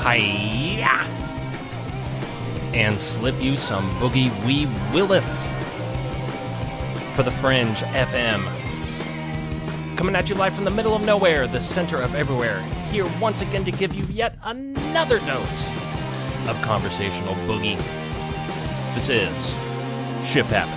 Hiya! And slip you some boogie wee willeth for the Fringe FM. Coming at you live from the middle of nowhere, the center of everywhere. Here once again to give you yet another dose of conversational boogie. This is Shift Happens.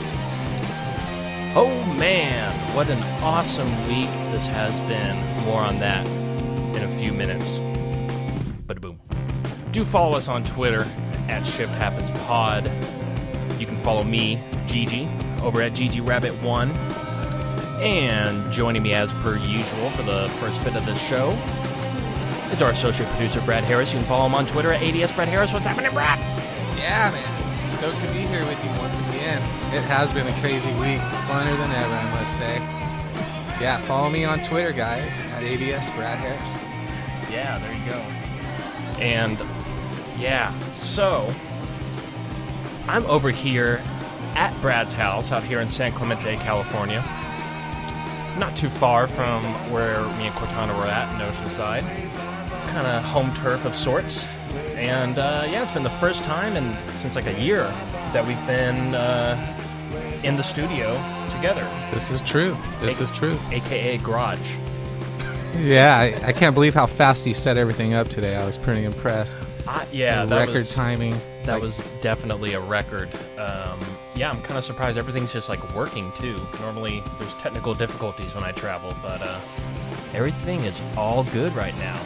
Oh man, what an awesome week this has been. More on that in a few minutes. Bada-boom. Do follow us on Twitter at Shift Happens Pod. You can follow me, Gigi, over at GigiRabbit1. And joining me as per usual for the first bit of the show is our associate producer, Brad Harris. You can follow him on Twitter at ADS Brad Harris. What's happening, Brad? Yeah, man. Stoked to be here with you once again. It has been a crazy week. Funner than ever, I must say. Yeah, follow me on Twitter, guys, at ADS Brad Harris. Yeah, there you go. And, yeah, so I'm over here at Brad's house out here in San Clemente, California. Not too far from where me and Cortana were at in Oceanside. Kind of home turf of sorts. And, yeah, it's been the first time since like a year that we've been in the studio together. This is true. This is true. AKA Garage. Yeah, I can't believe how fast you set everything up today. I was pretty impressed. Yeah, the record timing. That was definitely a record. Yeah, I'm kind of surprised everything's just like working too. Normally there's technical difficulties when I travel, but everything is all good right now.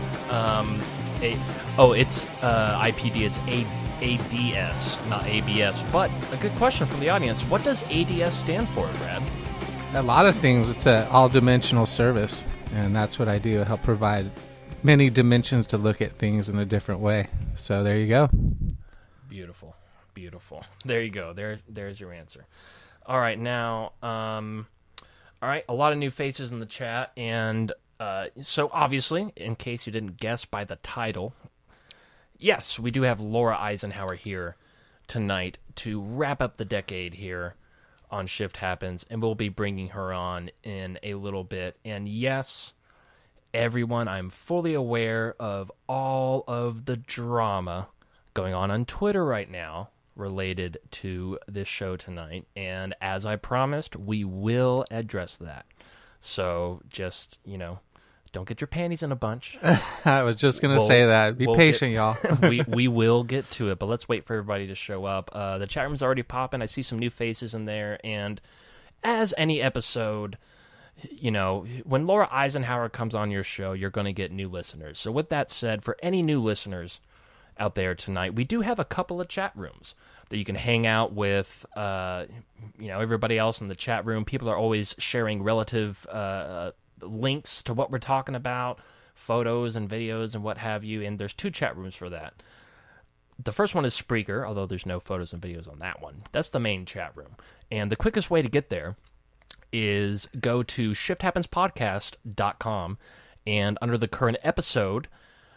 It's IPD. It's ADS, not ABS. But a good question from the audience: what does ADS stand for, Brad? A lot of things. It's an all-dimensional service, and that's what I do. Help provide many dimensions to look at things in a different way. So there you go. Beautiful. There you go. There's your answer. All right, now, all right, a lot of new faces in the chat, and so obviously, in case you didn't guess by the title, yes, we do have Laura Eisenhower here tonight to wrap up the decade here on Shift Happens, and we'll be bringing her on in a little bit. And yes, everyone, I'm fully aware of all of the drama going on Twitter right now related to this show tonight, and as I promised, we will address that. So just, don't get your panties in a bunch. I was just going to say that. Be patient, y'all. we will get to it, but let's wait for everybody to show up. The chat room's already popping. I see some new faces in there, and as any episode, when Laura Eisenhower comes on your show, you're going to get new listeners. So with that said, for any new listeners out there tonight, we do have a couple of chat rooms that you can hang out with, everybody else in the chat room. People are always sharing relative links to what we're talking about, photos and videos and what have you, and there's two chat rooms for that. The first one is Spreaker, although there's no photos and videos on that one. That's the main chat room. And the quickest way to get there is go to shifthappenspodcast.com, and under the current episode,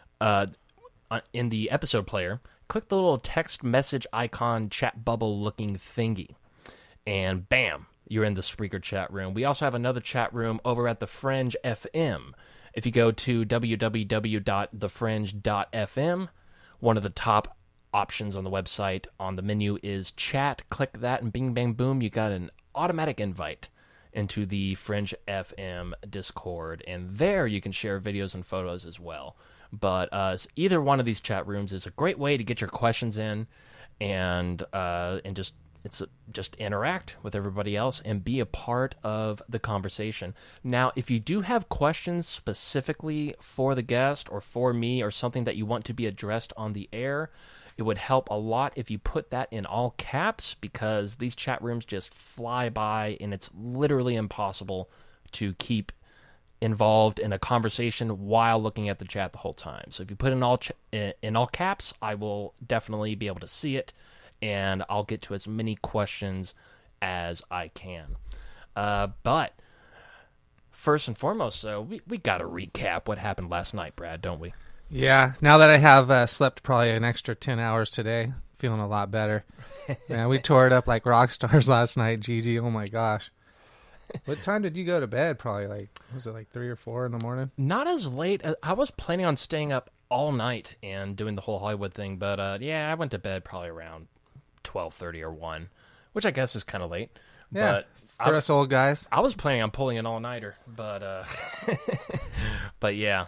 in the episode player, click the little text message icon, chat bubble looking thingy, and bam, you're in the Spreaker chat room. We also have another chat room over at the Fringe FM. If you go to www.thefringe.fm, one of the top options on the website on the menu is chat. Click that, and bing, bang, boom, you got an automatic invite into the Fringe FM Discord, and there you can share videos and photos as well. But either one of these chat rooms is a great way to get your questions in, and just interact with everybody else and be a part of the conversation. Now, if you do have questions specifically for the guest or for me, or something that you want to be addressed on the air, it would help a lot if you put that in all caps, because these chat rooms just fly by and it's literally impossible to keep involved in a conversation while looking at the chat the whole time. So if you put in all caps, I will definitely be able to see it, and I'll get to as many questions as I can. But first and foremost, we got to recap what happened last night, Brad, don't we? Yeah, now that I have slept probably an extra 10 hours today, feeling a lot better. Man, we tore it up like rock stars last night, Gigi. Oh my gosh. What time did you go to bed? Probably was it like 3 or 4 in the morning? Not as late. I was planning on staying up all night and doing the whole Hollywood thing. But yeah, I went to bed probably around 12:30 or 1, which I guess is kind of late. Yeah, But for us old guys. I was planning on pulling an all-nighter, but but yeah.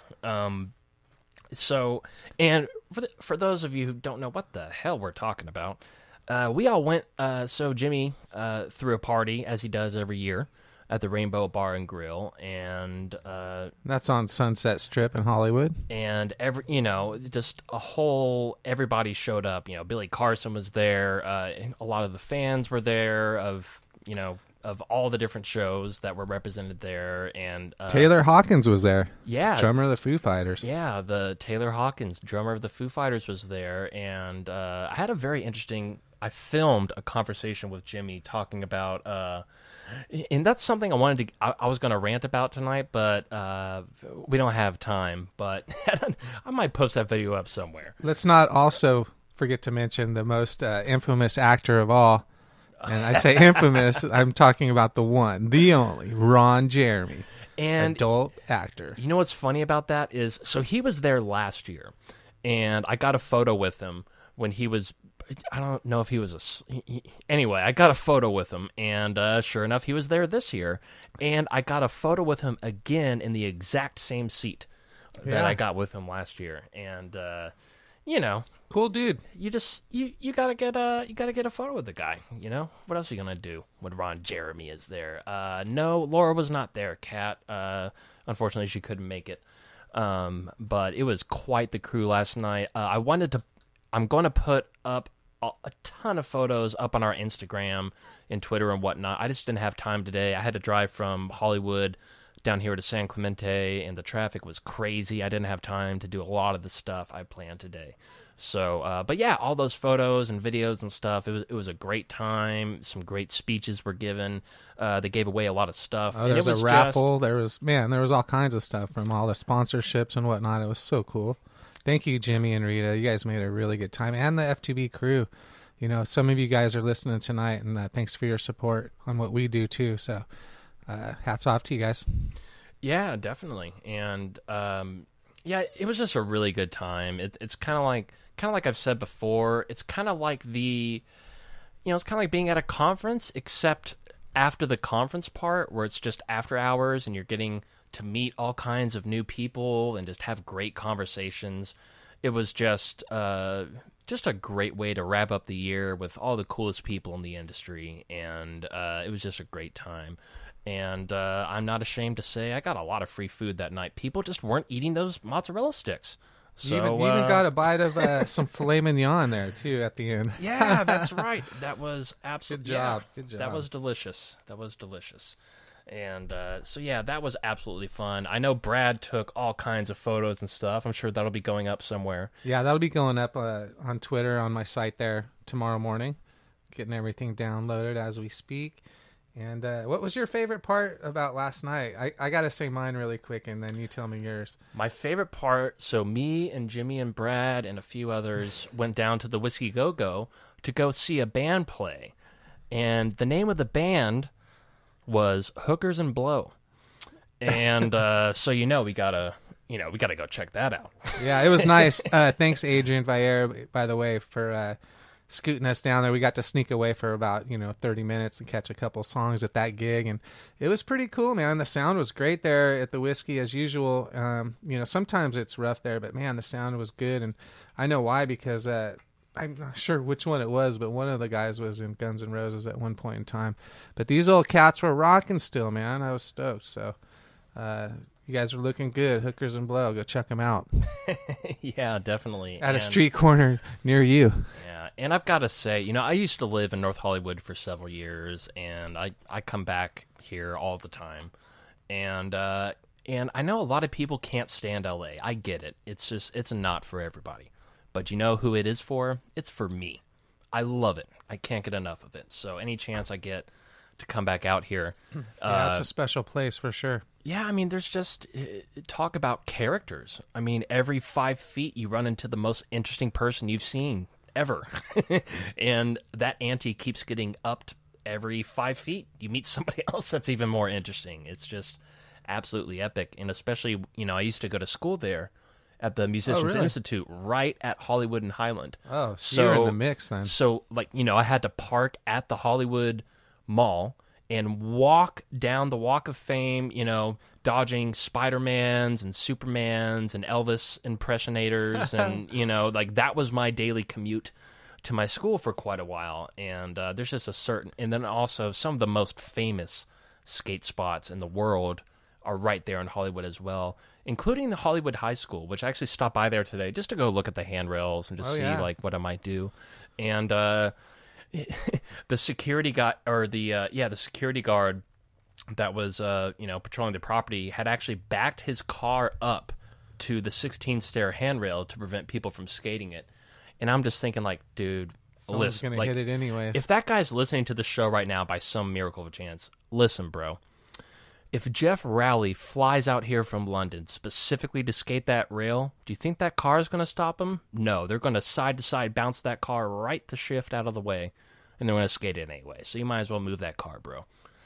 So, and for those of you who don't know what the hell we're talking about, we all went. So Jimmy threw a party, as he does every year, at the Rainbow Bar and Grill, and That's on Sunset Strip in Hollywood. and just everybody showed up. Billy Carson was there. A lot of the fans were there of all the different shows that were represented there, and Taylor Hawkins was there. yeah, Drummer of the Foo Fighters. yeah, the Taylor Hawkins, drummer of the Foo Fighters, was there, and I had a very interesting. I filmed a conversation with Jimmy talking about. And that's something I wanted to. I was going to rant about tonight, but we don't have time. But I might post that video up somewhere. Let's not also forget to mention the most infamous actor of all. And I say infamous, I'm talking about the one, the only, Ron Jeremy, And adult actor. you know what's funny about that is, so he was there last year, and I got a photo with him when he was. I don't know if he was anyway, I got a photo with him, and sure enough, he was there this year. And I got a photo with him again in the exact same seat that Yeah. I got with him last year. And Cool dude. you gotta get a photo with the guy. What else are you gonna do when Ron Jeremy is there? No, Laura was not there. Kat, unfortunately, she couldn't make it. But it was quite the crew last night. I'm going to put up a ton of photos up on our Instagram and Twitter and whatnot. I just didn't have time today. I had to drive from Hollywood down here to San Clemente, and the traffic was crazy. I didn't have time to do a lot of the stuff I planned today. So, but yeah, all those photos and videos and stuff, it was a great time. Some great speeches were given. They gave away a lot of stuff. Oh, and there it was a was raffle. There was all kinds of stuff from all the sponsorships and whatnot. It was so cool. Thank you, Jimmy and Rita. You guys made a really good time. And the F2B crew. Some of you guys are listening tonight, and thanks for your support on what we do, too. So hats off to you guys. Yeah, definitely. And yeah, it was just a really good time. It's kind of like I've said before. It's kind of like it's kind of like being at a conference, except after the conference part, where it's just after hours, and you're getting to meet all kinds of new people and just have great conversations. It was just a great way to wrap up the year with all the coolest people in the industry, and it was just a great time. And I'm not ashamed to say I got a lot of free food that night. People just weren't eating those mozzarella sticks. So, you even got a bite of some filet mignon there, too, at the end. Yeah, that's right. That was absolutely Good job. Good job. That was delicious. And so, yeah, that was absolutely fun. I know Brad took all kinds of photos and stuff. I'm sure that'll be going up somewhere. Yeah, that'll be going up on Twitter on my site there tomorrow morning, getting everything downloaded as we speak. And what was your favorite part about last night? I got to say mine really quick, and then you tell me yours. My favorite part, so me and Jimmy and Brad and a few others went down to the Whiskey Go-Go to go see a band play. And the name of the band was Hookers and Blow. And so we gotta go check that out. Yeah, it was nice. Thanks, Adrian Vier, by the way, for scooting us down there. We got to sneak away for about 30 minutes to catch a couple songs at that gig, and it was pretty cool, man. The sound was great there at the Whiskey as usual. Sometimes it's rough there, but man, the sound was good, and I know why, because I'm not sure which one it was, but one of the guys was in Guns N' Roses at one point in time. But these old cats were rocking still, man. I was stoked. So you guys are looking good. Hookers and Blow. Go check them out. Yeah, definitely. At a street corner near you. Yeah, and I've got to say, I used to live in North Hollywood for several years, and I come back here all the time. And I know a lot of people can't stand LA. I get it. It's not for everybody. But you know who it is for? It's for me. I love it. I can't get enough of it. So any chance I get to come back out here. Yeah, it's a special place for sure. Yeah, I mean, there's just talk about characters. I mean, every 5 feet you run into the most interesting person you've seen ever. And that ante keeps getting upped every 5 feet. You meet somebody else that's even more interesting. It's just absolutely epic. And especially, I used to go to school there at the Musicians really? Institute, right at Hollywood and Highland. Oh, so you're in the mix then. So, like, I had to park at the Hollywood Mall and walk down the Walk of Fame, dodging Spider-Mans and Supermans and Elvis impersonators. And, like, that was my daily commute to my school for quite a while. And there's just and then also some of the most famous skate spots in the world are right there in Hollywood as well, including the Hollywood High School, which I actually stopped by there today just to go look at the handrails and just see like what I might do. And the security guy the security guard that was patrolling the property had actually backed his car up to the 16-stair handrail to prevent people from skating it. And I'm just thinking, like, dude, Someone's listen, gonna hit it anyways. If that guy's listening to the show right now by some miracle of chance, listen, bro. If Jeff Rowley flies out here from London specifically to skate that rail, do you think that car is going to stop him? No, they're going to side to side bounce that car right the shift out of the way, and they're going to skate it anyway. So you might as well move that car, bro.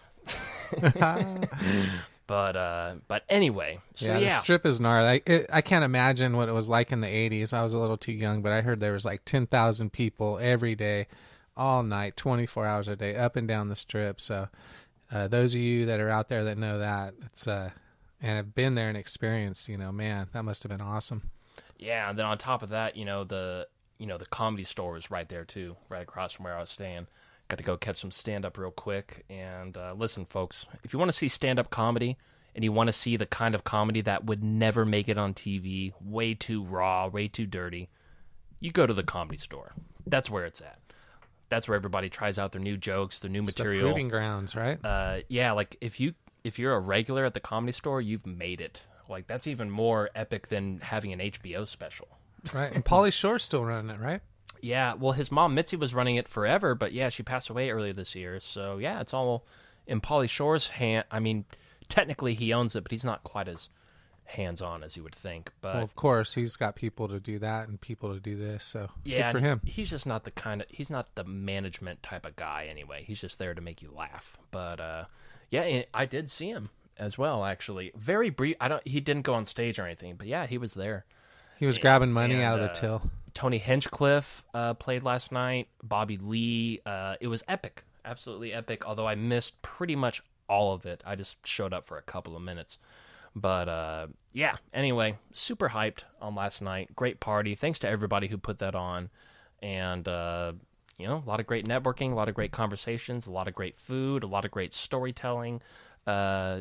But anyway, so the strip is gnarly. I can't imagine what it was like in the 80s. I was a little too young, but I heard there was like 10,000 people every day, all night, 24 hours a day, up and down the strip. So those of you that are out there that know that, it's and have been there and experienced, man, that must have been awesome. Yeah, and then on top of that, the Comedy Store was right there too, right across from where I was staying. Got to go catch some stand-up real quick. And listen, folks, if you want to see stand-up comedy and you want to see the kind of comedy that would never make it on TV, way too raw, way too dirty, you go to the Comedy Store. That's where it's at. That's where everybody tries out their new jokes, their new material. The proving grounds, right? Yeah, like if you're a regular at the Comedy Store, you've made it. Like, that's even more epic than having an HBO special. Right, and Pauly Shore's still running it, right? Yeah, well, his mom, Mitzi, was running it forever, but yeah, she passed away earlier this year. So, yeah, it's all in Pauly Shore's hand. I mean, technically he owns it, but he's not quite as hands-on as you would think. But well, of course, he's got people to do that and people to do this, so yeah, good for him. He's just not he's not the management type of guy anyway. He's just there to make you laugh. But, yeah, I did see him as well, actually. Very brief. He didn't go on stage or anything, but yeah, he was there. He was grabbing money out of the till. Tony Hinchcliffe played last night. Bobby Lee. It was epic. Absolutely epic, although I missed pretty much all of it. I just showed up for a couple of minutes. But, yeah, anyway, super hyped on last night. Great party. Thanks to everybody who put that on. And, a lot of great networking, a lot of great conversations, a lot of great food, a lot of great storytelling. I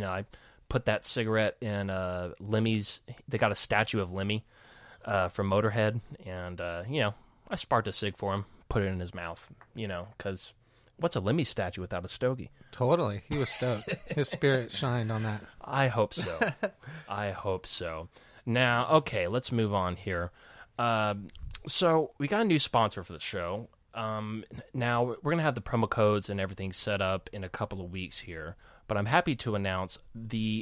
put that cigarette in Lemmy's. They got a statue of Lemmy from Motorhead. And, I sparked a cig for him, put it in his mouth, because what's a Lemmy statue without a stogie? Totally. He was stoked. His spirit shined on that. I hope so. I hope so. Now, okay, let's move on here. So we got a new sponsor for the show. Now, we're going to have the promo codes and everything set up in a couple of weeks here. But I'm happy to announce the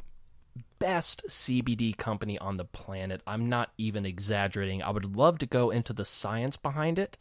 best CBD company on the planet. I'm not even exaggerating. I would love to go into the science behind it.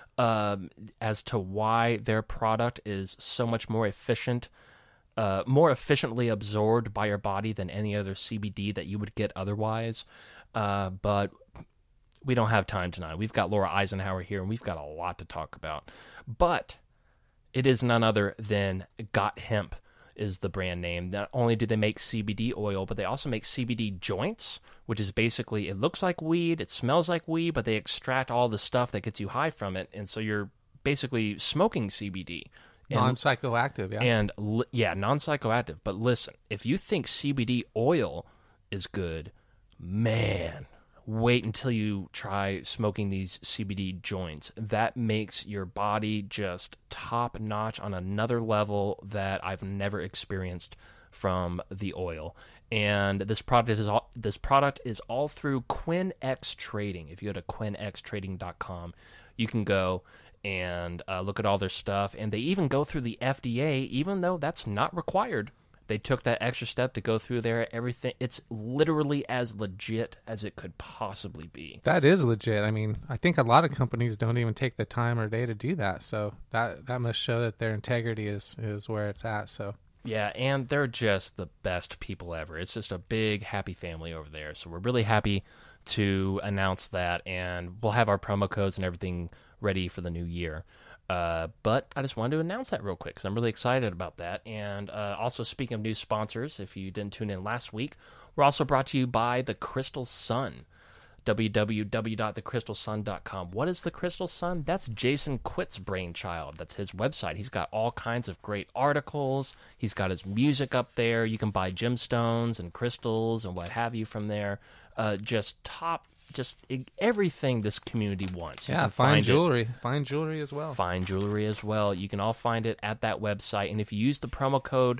As to why their product is so much more efficient, more efficiently absorbed by your body than any other CBD that you would get otherwise. But we don't have time tonight. We've got Laura Eisenhower here, and we've got a lot to talk about. But it is none other than Got Hemp is the brand name. Not only do they make CBD oil, but they also make CBD joints, which is basically, it looks like weed, it smells like weed, but they extract all the stuff that gets you high from it, and so you're basically smoking CBD. Non-psychoactive, yeah. And, non-psychoactive. But listen, if you think CBD oil is good, man, wait until you try smoking these CBD joints. That makes your body just top-notch on another level that I've never experienced from the oil. And this product is all through QuinX Trading. If you go to quinxtrading.com, you can go and look at all their stuff. And they even go through the FDA, even though that's not required. They took that extra step to go through there. Everything, it's literally as legit as it could possibly be. That is legit. I mean, I think a lot of companies don't even take the time or day to do that. So that must show that their integrity is where it's at. So Yeah, and they're just the best people ever. It's just a big, happy family over there. So we're really happy to announce that, and we'll have our promo codes and everything ready for the new year. But I just wanted to announce that real quick because I'm really excited about that. And also, speaking of new sponsors, if you didn't tune in last week, we're also brought to you by The Crystal Sun. www.thecrystalsun.com. What is The Crystal Sun? That's Jason Quitt's brainchild. That's his website. He's got all kinds of great articles. He's got his music up there. You can buy gemstones and crystals and what have you from there. Just everything this community wants. Yeah, fine jewelry. Fine jewelry as well. Fine jewelry as well. You can all find it at that website. And if you use the promo code...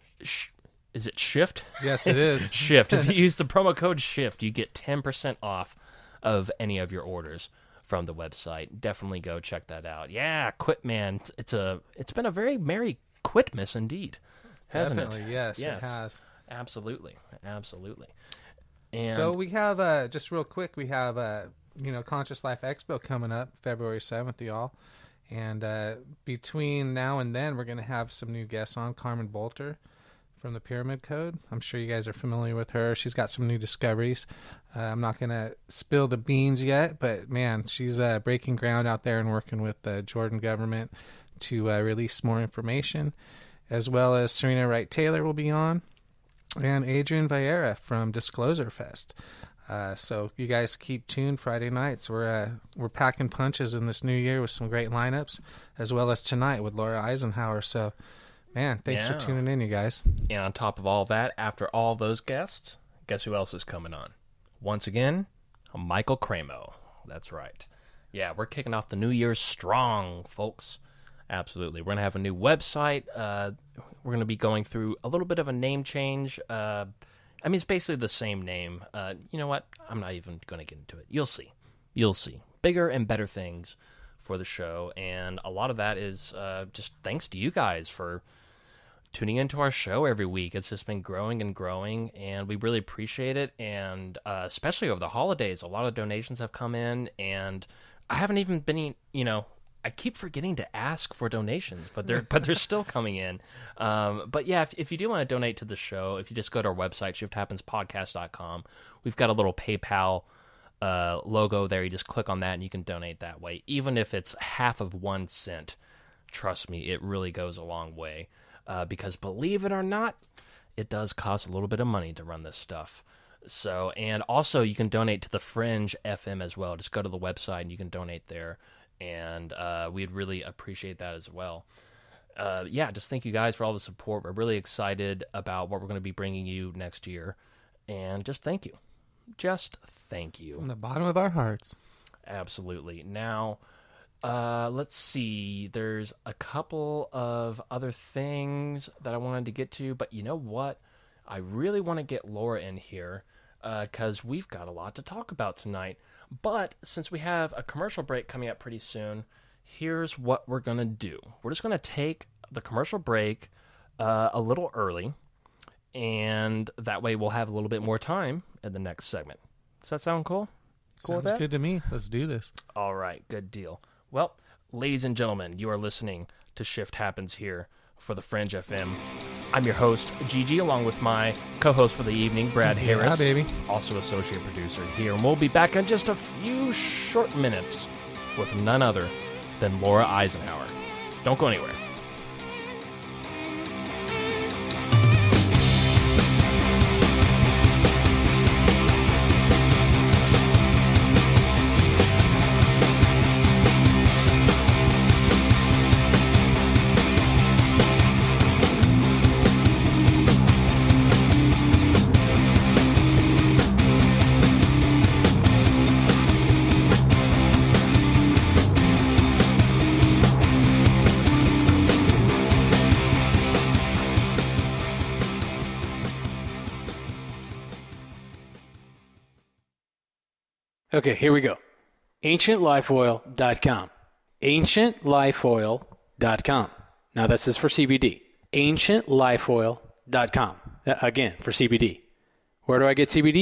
Is it SHIFT? Yes, it is. SHIFT. If you use the promo code SHIFT, you get 10% off of any of your orders from the website. Definitely go check that out. Yeah, Quitman. It's been a very merry Quitmas indeed, hasn't Definitely, it? yes, it has. Absolutely. And so we have, just real quick, we have, Conscious Life Expo coming up February 7th, y'all. And between now and then, we're going to have some new guests on. Carmen Bolter from the Pyramid Code. I'm sure you guys are familiar with her. She's got some new discoveries. I'm not going to spill the beans yet, but man, she's breaking ground out there and working with the Jordan government to release more information, as well as Serena Wright Taylor will be on, and Adrian Vieira from Disclosure Fest. So you guys keep tuned Friday nights. We're packing punches in this new year with some great lineups, as well as tonight with Laura Eisenhower. So man, thanks for tuning in, you guys. And on top of all that, after all those guests, guess who else is coming on? Once again, Michael Cramo. That's right. Yeah, we're kicking off the new year strong, folks. Absolutely. We're going to have a new website. We're going to be going through a little bit of a name change. It's basically the same name. You know what? I'm not even going to get into it. You'll see. Bigger and better things for the show. And a lot of that is just thanks to you guys for tuning into our show every week. It's just been growing and growing, and we really appreciate it. And especially over the holidays, a lot of donations have come in, and I haven't even been, I keep forgetting to ask for donations, but they're still coming in. But yeah, if you do want to donate to the show, if you just go to our website, shifthappenspodcast.com, we've got a little PayPal logo there. You just click on that and you can donate that way. Even if it's half of 1 cent, trust me, it really goes a long way. Because believe it or not, it does cost a little bit of money to run this stuff. So, and also you can donate to the Fringe FM as well. Just go to the website and you can donate there. And we'd really appreciate that as well. Just thank you guys for all the support. We're really excited about what we're going to be bringing you next year. And just thank you. Just thank you. From the bottom of our hearts. Absolutely. Now, let's see. There's a couple of other things that I wanted to get to. But you know what? I really want to get Laura in here because we've got a lot to talk about tonight. But since we have a commercial break coming up pretty soon, here's what we're going to do. We're just going to take the commercial break a little early, and that way we'll have a little bit more time in the next segment. Does that sound cool? Sounds good to me. Let's do this. All right, good deal. Well, ladies and gentlemen, you are listening to Shift Happens here for the Fringe FM. I'm your host, Gigi, along with my co-host for the evening, Brad Harris. Yeah, baby. Also associate producer here. And we'll be back in just a few short minutes with none other than Laura Eisenhower. Don't go anywhere. Okay, here we go. AncientLifeOil.com. AncientLifeOil.com. Now, this is for CBD. AncientLifeOil.com. Again, for CBD. Where do I get CBD?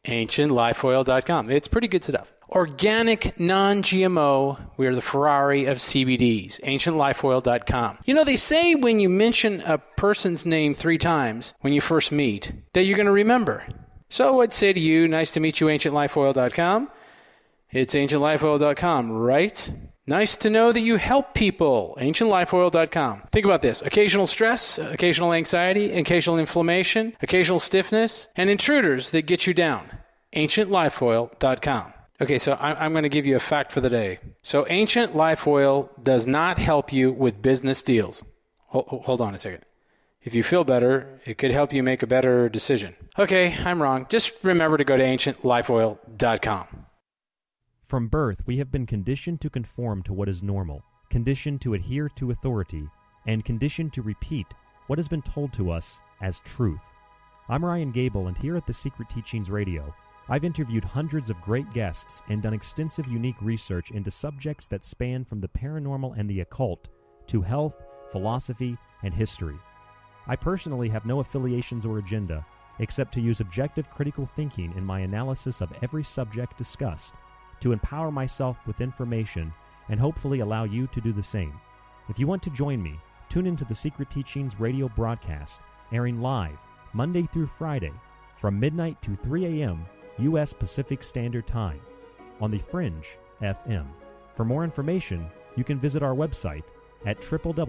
AncientLifeOil.com. It's pretty good stuff. Organic, non-GMO. We are the Ferrari of CBDs. AncientLifeOil.com. You know, they say when you mention a person's name 3 times when you first meet, that you're going to remember. So I'd say to you, nice to meet you, AncientLifeOil.com. It's AncientLifeOil.com, right? Nice to know that you help people. AncientLifeOil.com. Think about this. Occasional stress, occasional anxiety, occasional inflammation, occasional stiffness, and intruders that get you down. AncientLifeOil.com. Okay, so I'm going to give you a fact for the day. So Ancient Life Oil does not help you with business deals. Hold on a second. If you feel better, it could help you make a better decision. Okay, I'm wrong. Just remember to go to AncientLifeOil.com. From birth, we have been conditioned to conform to what is normal, conditioned to adhere to authority, and conditioned to repeat what has been told to us as truth. I'm Ryan Gable, and here at the Secret Teachings Radio, I've interviewed hundreds of great guests and done extensive unique research into subjects that span from the paranormal and the occult to health, philosophy, and history. I personally have no affiliations or agenda, except to use objective critical thinking in my analysis of every subject discussed, to empower myself with information and hopefully allow you to do the same. If you want to join me, tune into the Secret Teachings radio broadcast, airing live Monday through Friday from midnight to 3 a.m. U.S. Pacific Standard Time on the Fringe FM. For more information, you can visit our website at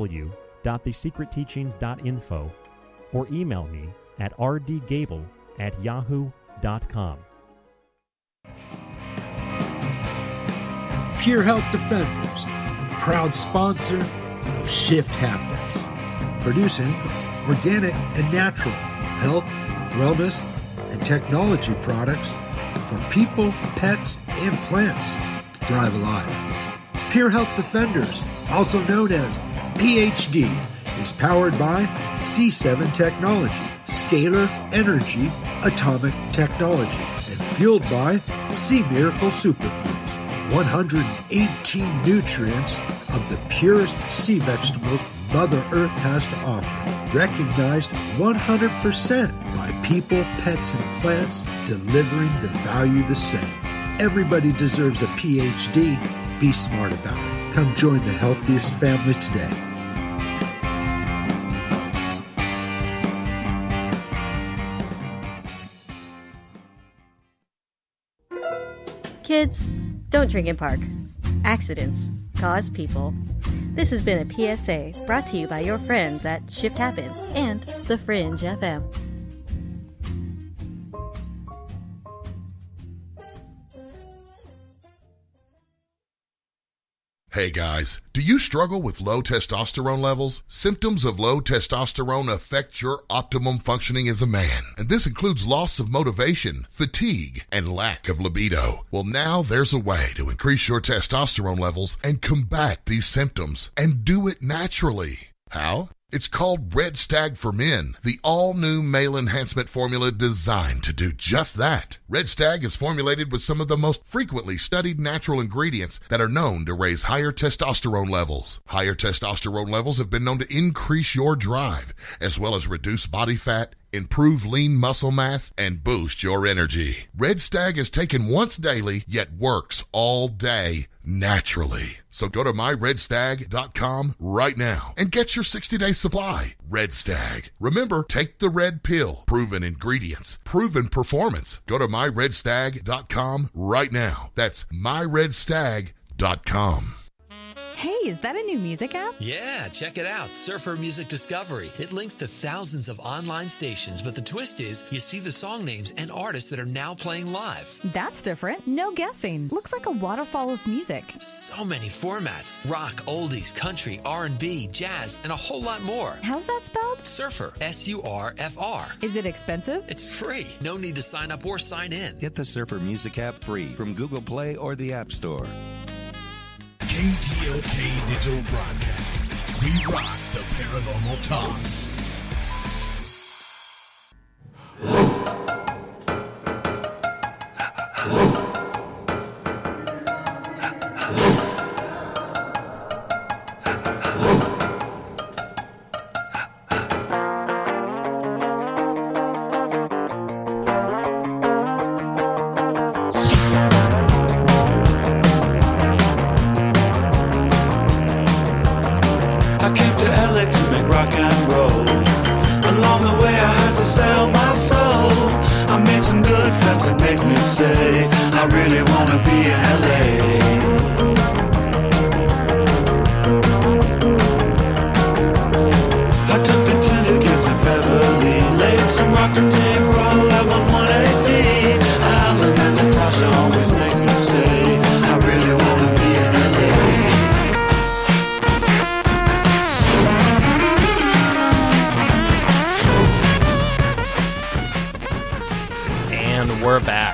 www.thesecretteachings.info or email me at rdgable@yahoo.com. Pure Health Defenders, proud sponsor of Shift Happens, producing organic and natural health, wellness, and technology products for people, pets, and plants to thrive alive. Pure Health Defenders, also known as PhD, is powered by C7 Technology, Scalar Energy, Atomic Technology, and fueled by Sea Miracle Superfoods. 118 nutrients of the purest sea vegetables Mother Earth has to offer. Recognized 100% by people, pets, and plants, delivering the value the same. Everybody deserves a PhD. Be smart about it. Come join the healthiest family today. Kids, don't drink and park. Accidents cause people. This has been a PSA brought to you by your friends at Shift Happens and The Fringe FM. Hey guys, do you struggle with low testosterone levels? Symptoms of low testosterone affect your optimum functioning as a man, and this includes loss of motivation, fatigue, and lack of libido. Well, now there's a way to increase your testosterone levels and combat these symptoms, and do it naturally. How? It's called Red Stag for Men, the all-new male enhancement formula designed to do just that. Red Stag is formulated with some of the most frequently studied natural ingredients that are known to raise higher testosterone levels. Higher testosterone levels have been known to increase your drive, as well as reduce body fat, improve lean muscle mass, and boost your energy. Red Stag is taken once daily, yet works all day naturally. So go to myredstag.com right now and get your 60-day supply. Red Stag. Remember, take the red pill. Proven ingredients, proven performance. Go to myredstag.com right now. That's myredstag.com. Hey, is that a new music app? Yeah, check it out. Surfer Music Discovery. It links to thousands of online stations, but the twist is you see the song names and artists that are now playing live. That's different. No guessing. Looks like a waterfall of music. So many formats. Rock, oldies, country, R&B, jazz, and a whole lot more. How's that spelled? Surfer. S-U-R-F-R. Is it expensive? It's free. No need to sign up or sign in. Get the Surfer Music app free from Google Play or the App Store. KTLK Digital Broadcasting. We rock the paranormal talk. friends that make me say I really wanna be in LA. I took the 10 to get to Beverly, laid some rock to tape, roll up on 180. Alan and Natasha always make me say I really wanna be in LA. And we're back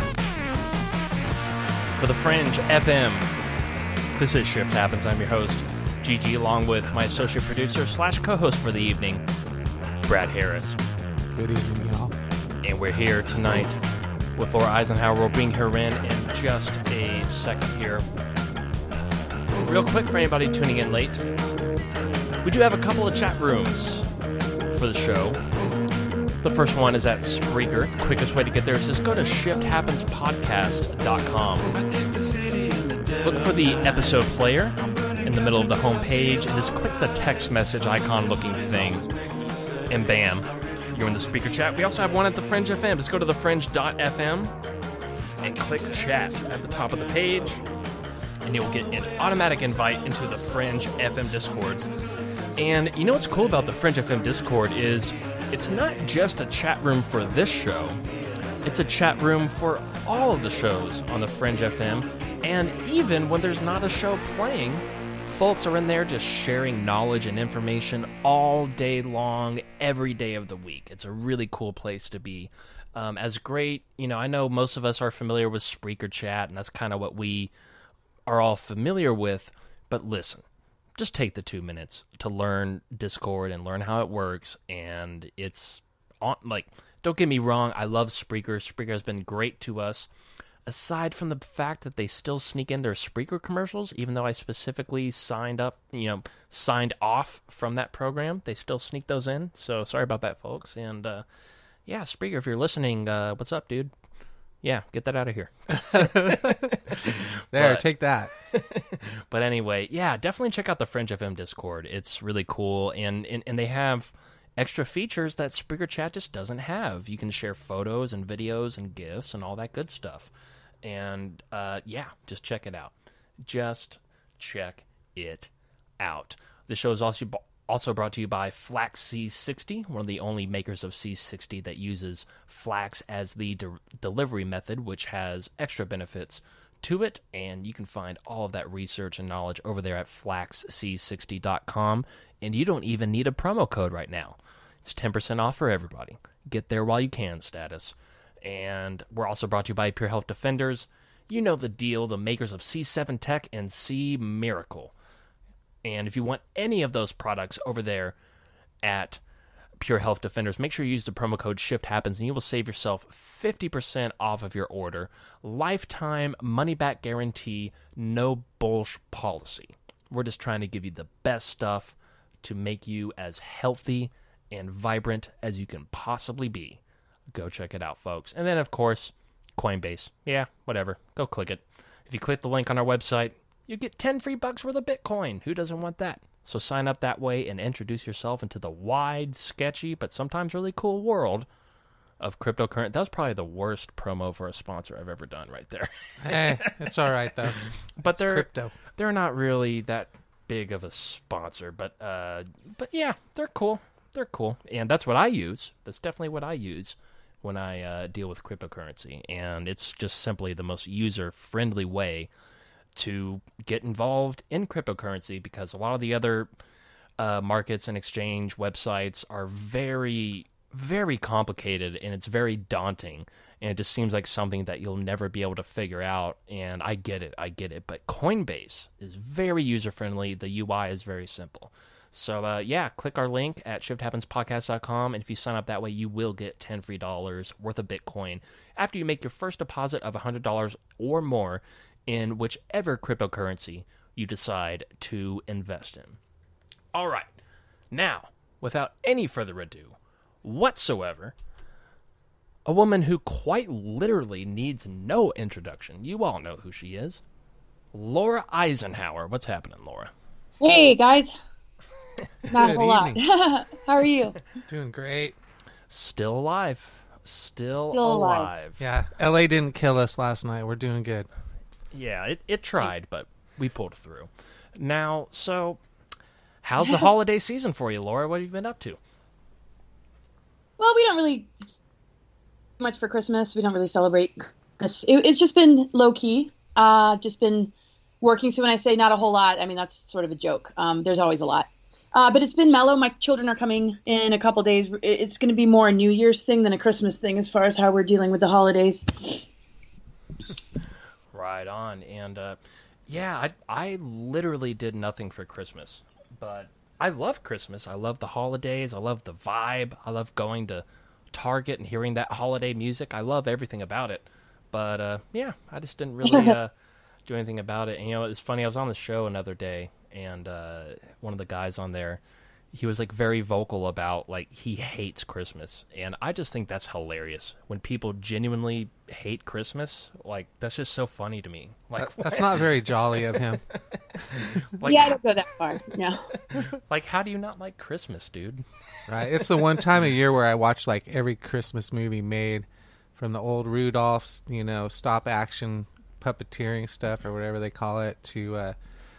for the Fringe FM. This is Shift Happens. I'm your host, Gigi, along with my associate producer / co-host for the evening, Brad Harris. Good evening, y'all. And we're here tonight with Laura Eisenhower. We'll bring her in just a second here. Real quick for anybody tuning in late, we do have a couple of chat rooms for the show. The first one is at Spreaker. The quickest way to get there is just go to shifthappenspodcast.com. Look for the episode player in the middle of the home page and just click the text message icon looking thing. And bam, you're in the speaker chat. We also have one at the Fringe FM. Just go to thefringe.fm and click chat at the top of the page, and you'll get an automatic invite into the Fringe FM Discord. And you know what's cool about the Fringe FM Discord is it's not just a chat room for this show. It's a chat room for all of the shows on the Fringe FM. And even when there's not a show playing, folks are in there just sharing knowledge and information all day long, every day of the week. It's a really cool place to be. As great, I know most of us are familiar with Spreaker Chat, and that's kind of what we are all familiar with. But listen, just take the 2 minutes to learn Discord and learn how it works. And it's don't get me wrong, I love Spreaker. Spreaker has been great to us. Aside from the fact that they still sneak in their Spreaker commercials, even though I specifically signed off from that program, they still sneak those in. So sorry about that, folks. And yeah, Spreaker, if you're listening, what's up, dude? Yeah, get that out of here. Take that. But anyway, yeah, definitely check out the Fringe FM Discord. It's really cool, and they have extra features that Spreaker Chat just doesn't have. You can share photos and videos and GIFs and all that good stuff. And yeah, just check it out. Just check it out. The show is also brought to you by Flax C60, one of the only makers of C60 that uses flax as the delivery method, which has extra benefits to it. And you can find all of that research and knowledge over there at flaxc60.com. And you don't even need a promo code right now. It's 10% off for everybody. Get there while you can status. And we're also brought to you by Pure Health Defenders. You know the deal, the makers of C7 Tech and C Miracle. And if you want any of those products over there at Pure Health Defenders, make sure you use the promo code ShiftHappens and you will save yourself 50% off of your order. Lifetime money-back guarantee, no bullshit policy. We're just trying to give you the best stuff to make you as healthy and vibrant as you can possibly be. Go check it out, folks. And then, of course, Coinbase. Yeah, whatever. Go click it. If you click the link on our website, you get 10 free bucks worth of Bitcoin. Who doesn't want that? So sign up that way and introduce yourself into the wide, sketchy, but sometimes really cool world of cryptocurrency. That was probably the worst promo for a sponsor I've ever done right there. Hey, it's all right, though. But crypto. They're not really that big of a sponsor. But yeah, they're cool. They're cool. And that's what I use. That's definitely what I use when I deal with cryptocurrency. And it's just simply the most user-friendly way to get involved in cryptocurrency, because a lot of the other markets and exchange websites are very, very complicated, and it's very daunting, and it just seems like something that you'll never be able to figure out. And I get it, but Coinbase is very user-friendly. The UI is very simple. So, yeah, click our link at shifthappenspodcast.com, and if you sign up that way, you will get $10 free worth of Bitcoin after you make your first deposit of $100 or more in whichever cryptocurrency you decide to invest in. All right. Now, without any further ado whatsoever, a woman who quite literally needs no introduction. You all know who she is. Laura Eisenhower. What's happening, Laura? Hey, guys. Not a whole lot. How are you? Doing great. Still alive. Still alive. alive. Yeah, LA didn't kill us last night. We're doing good. Yeah, it tried, but we pulled through. Now, so how's the holiday season for you, Laura? What have you been up to? Well, we don't really much for Christmas. We don't really celebrate Christmas. It's just been low key. Just been working. So when I say not a whole lot, I mean that's sort of a joke. There's always a lot. But it's been mellow. My children are coming in a couple days. It's going to be more a New Year's thing than a Christmas thing as far as how we're dealing with the holidays. Right on. And yeah, I literally did nothing for Christmas, but I love Christmas. I love the holidays. I love the vibe. I love going to Target and hearing that holiday music. I love everything about it. But yeah, I just didn't really do anything about it. And, it's funny. I was on the show another day, and one of the guys on there, he was like very vocal about like he hates Christmas, and I just think that's hilarious when people genuinely hate Christmas. Like that's just so funny to me. Like that's not very jolly of him. Like, yeah, I don't go that far. No. Like, how do you not like Christmas, dude? Right. It's the one time of year where I watch like every Christmas movie made, from the old Rudolph's, stop action puppeteering stuff or whatever they call it, to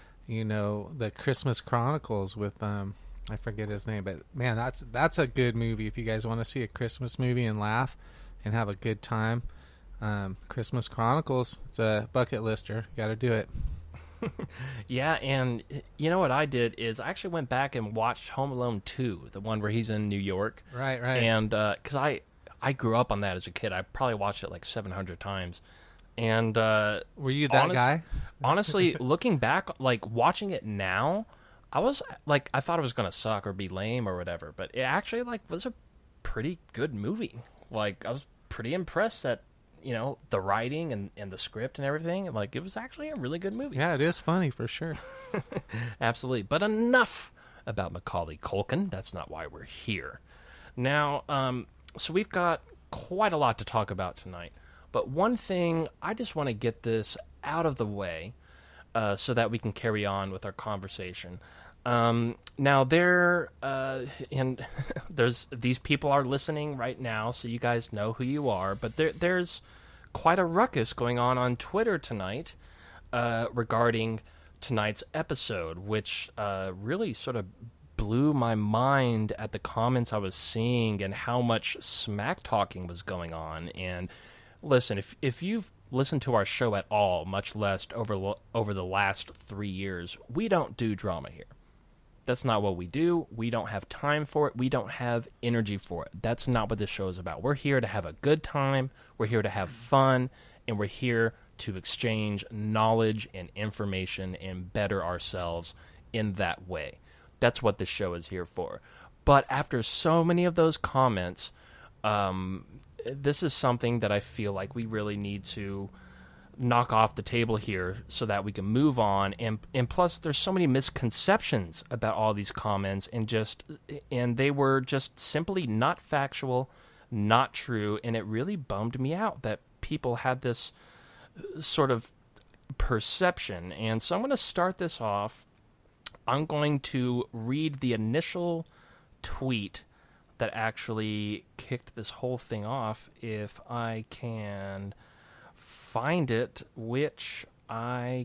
the Christmas Chronicles with I forget his name, but man, that's a good movie if you guys want to see a Christmas movie and laugh and have a good time. Christmas Chronicles, it's a bucket lister. Got to do it. Yeah, and you know what I did is I actually went back and watched Home Alone 2, the one where he's in New York. Right. And because I grew up on that as a kid. I probably watched it like 700 times. And were you that guy? Honestly, looking back, like watching it now, I was like, I thought it was gonna suck or be lame or whatever, but it actually like was a pretty good movie. Like I was pretty impressed that the writing and the script and everything. Like it was actually a really good movie. Yeah, it is funny for sure. Absolutely. But enough about Macaulay Culkin. That's not why we're here. Now, so we've got quite a lot to talk about tonight. But one thing, I just want to get this out of the way so that we can carry on with our conversation. Now, and there's these people are listening right now, so you guys know who you are. But there's quite a ruckus going on Twitter tonight regarding tonight's episode, which really sort of blew my mind at the comments I was seeing and how much smack talking was going on. And listen, if you've listened to our show at all, much less over the last 3 years, we don't do drama here. That's not what we do. We don't have time for it. We don't have energy for it. That's not what this show is about. We're here to have a good time. We're here to have fun. And we're here to exchange knowledge and information and better ourselves in that way. That's what this show is here for. But after so many of those comments, this is something that I feel like we really need to knock off the table here so that we can move on. And plus, there's so many misconceptions about all these comments, and they were just simply not factual, not true, and it really bummed me out that people had this sort of perception. And so I'm going to start this off. I'm going to read the initial tweet that actually kicked this whole thing off, if I can find it, which I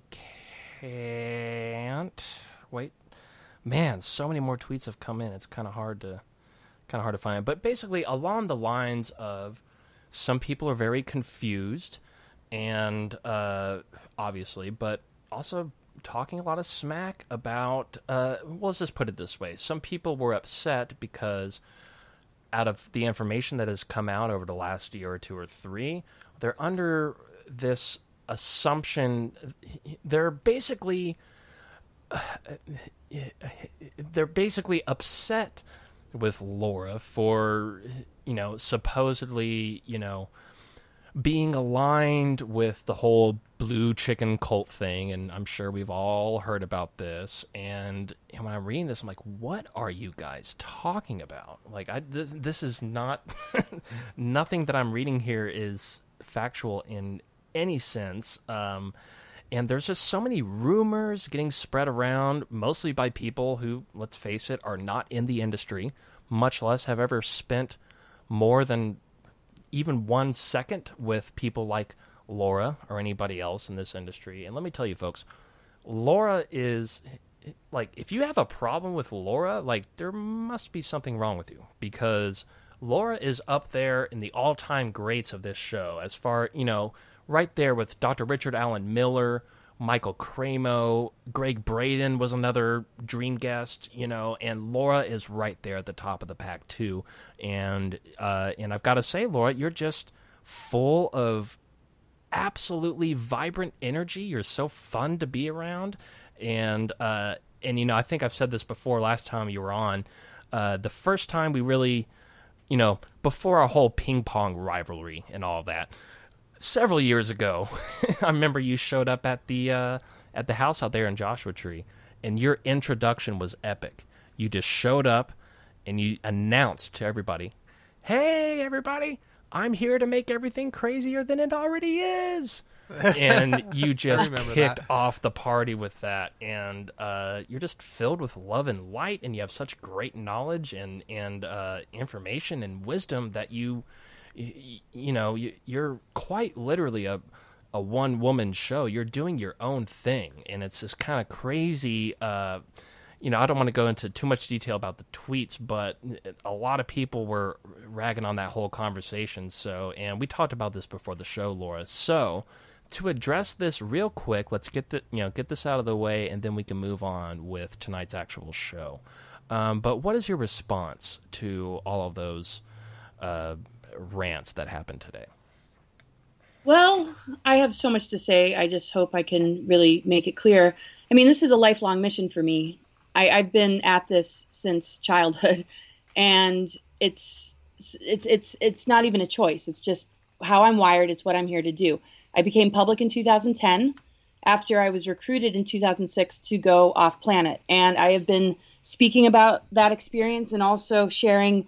can't. Wait, man, so many more tweets have come in. It's kind of hard to find it. But basically, along the lines of some people are very confused, and obviously, but also talking a lot of smack about. Well, let's just put it this way: some people were upset because, out of the information that has come out over the last year or two or three, they're under this assumption. They're basically upset with Laura for, supposedly, being aligned with the whole blue chicken cult thing. And I'm sure we've all heard about this. And when I'm reading this, I'm like, what are you guys talking about? Like, this is not, nothing that I'm reading here is factual in any sense. And there's just so many rumors getting spread around, mostly by people who, let's face it, are not in the industry, much less have ever spent more than even 1 second with people like Laura or anybody else in this industry. And let me tell you, folks, Laura is, like, if you have a problem with Laura, like, there must be something wrong with you, because Laura is up there in the all-time greats of this show, as far, right there with Dr. Richard Allen Miller, Michael Cremo, Greg Braden was another dream guest, and Laura is right there at the top of the pack too. And I've got to say, Laura, you're just full of absolutely vibrant energy. You're so fun to be around. And I think I've said this before last time you were on, the first time we really, before our whole ping pong rivalry and all that, several years ago, I remember you showed up at the house out there in Joshua Tree, and your introduction was epic. You just showed up and you announced to everybody, "Hey, everybody, I'm here to make everything crazier than it already is." And you just kicked off the party with that, and you're just filled with love and light, and you have such great knowledge and information and wisdom that you're quite literally a one-woman show. You're doing your own thing, and it's just kind of crazy. I don't want to go into too much detail about the tweets, but a lot of people were ragging on that whole conversation. So, and we talked about this before the show, Laura. So, to address this real quick, let's get this out of the way, and then we can move on with tonight's actual show. But what is your response to all of those rants that happened today? Well, I have so much to say. I just hope I can really make it clear. I mean, this is a lifelong mission for me. I've been at this since childhood, and it's not even a choice. It's just how I'm wired. It's what I'm here to do. I became public in 2010 after I was recruited in 2006 to go off planet, and I have been speaking about that experience and also sharing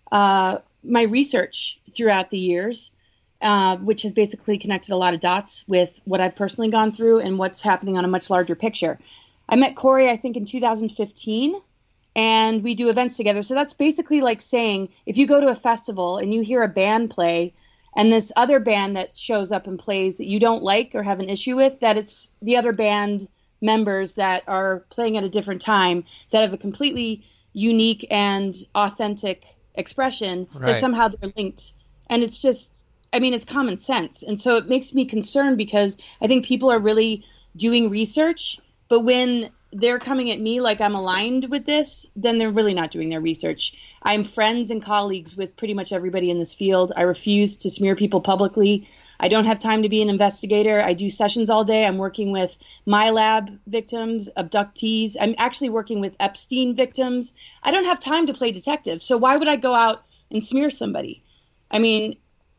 my research throughout the years, which has basically connected a lot of dots with what I've personally gone through and what's happening on a much larger picture. I met Corey, I think, in 2015, and we do events together. So that's basically like saying, if you go to a festival and you hear a band play, and this other band that shows up and plays that you don't like or have an issue with, that it's the other band members that are playing at a different time that have a completely unique and authentic expression, right, that somehow they're linked. And it's just, I mean, it's common sense. And so it makes me concerned, because I think people are really doing research, but when they're coming at me like I'm aligned with this, then they're really not doing their research. I'm friends and colleagues with pretty much everybody in this field. I refuse to smear people publicly. I don't have time to be an investigator. I do sessions all day. I'm working with MyLab victims, abductees. I'm actually working with Epstein victims. I don't have time to play detective. So why would I go out and smear somebody? I mean,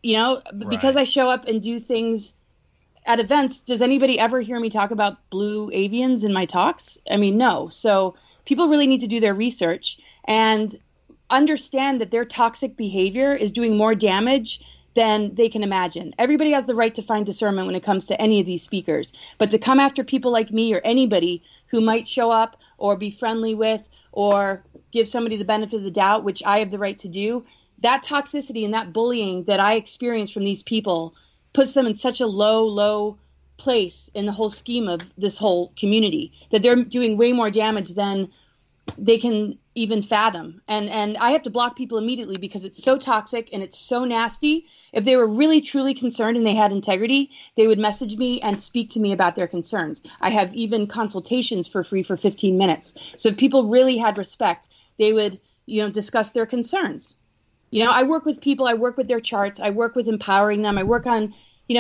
because I show up and do things at events, does anybody ever hear me talk about blue avians in my talks? I mean, no. So people really need to do their research and understand that their toxic behavior is doing more damage than they can imagine. Everybody has the right to find discernment when it comes to any of these speakers. But to come after people like me or anybody who might show up or be friendly with or give somebody the benefit of the doubt, which I have the right to do, that toxicity and that bullying that I experience from these people puts them in such a low place in the whole scheme of this whole community, that they're doing way more damage than they can even fathom. And I have to block people immediately because it's so toxic and it's so nasty. If they were really truly concerned and they had integrity, they would message me and speak to me about their concerns. I have even consultations for free for 15 minutes. So if people really had respect, they would, discuss their concerns. I work with people, I work with their charts, I work with empowering them, I work on,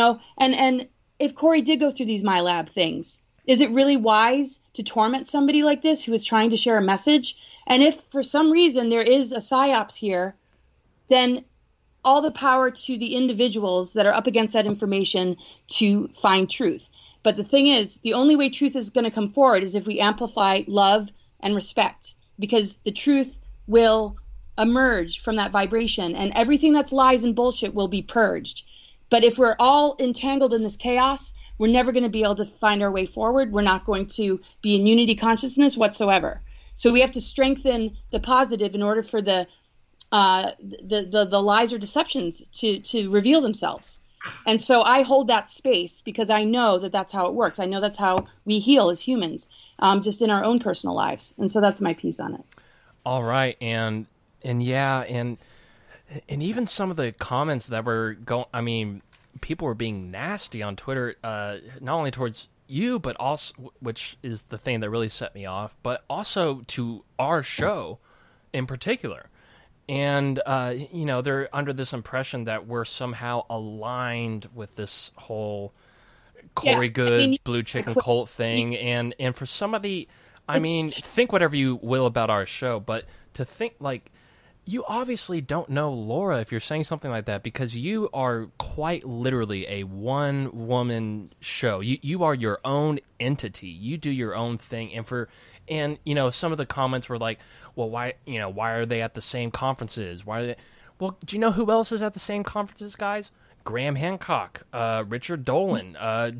and if Corey did go through these MyLab things, is it really wise to torment somebody like this who is trying to share a message? And if for some reason there is a psyops here, then all the power to the individuals that are up against that information to find truth. But the thing is, the only way truth is going to come forward is if we amplify love and respect, because the truth will emerge from that vibration and everything that's lies and bullshit will be purged. But if we're all entangled in this chaos, we're never going to be able to find our way forward. We're not going to be in unity consciousness whatsoever. So we have to strengthen the positive in order for the the lies or deceptions to reveal themselves. And so I hold that space because I know that that's how it works. I know that's how we heal as humans, just in our own personal lives. And so that's my piece on it. All right. And yeah, and even some of the comments that were going, I mean, people were being nasty on Twitter, not only towards you, but also, which is the thing that really set me off, but also to our show in particular. And, you know, they're under this impression that we're somehow aligned with this whole Corey Good, Blue Chicken Cult thing. And for somebody, I mean, think whatever you will about our show, but to think, like, you obviously don't know Laura if you're saying something like that, because you are quite literally a one-woman show. You are your own entity. You do your own thing. And you know, some of the comments were like, well, why are they at the same conferences? Why are they? Well, do you know who else is at the same conferences, guys? Graham Hancock, Richard Dolan,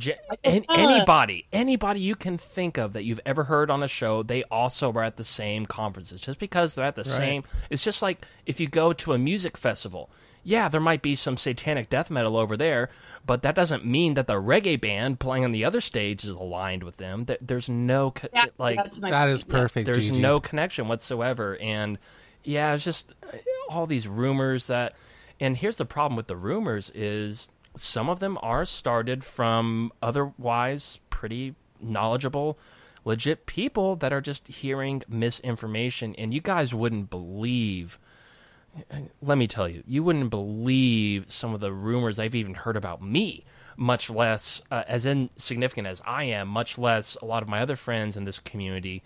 anybody you can think of that you've ever heard on a show, they also are at the same conferences. Just because they're at the same, it's just like if you go to a music festival, yeah, there might be some satanic death metal over there, but that doesn't mean that the reggae band playing on the other stage is aligned with them. There's no that is perfect. There's Gigi. no connection whatsoever, and yeah, it's just all these rumors that. And here's the problem with the rumors is some of them are started from otherwise pretty knowledgeable, legit people that are just hearing misinformation. And you guys wouldn't believe, let me tell you, you wouldn't believe some of the rumors I've even heard about me, much less as insignificant as I am, much less a lot of my other friends in this community.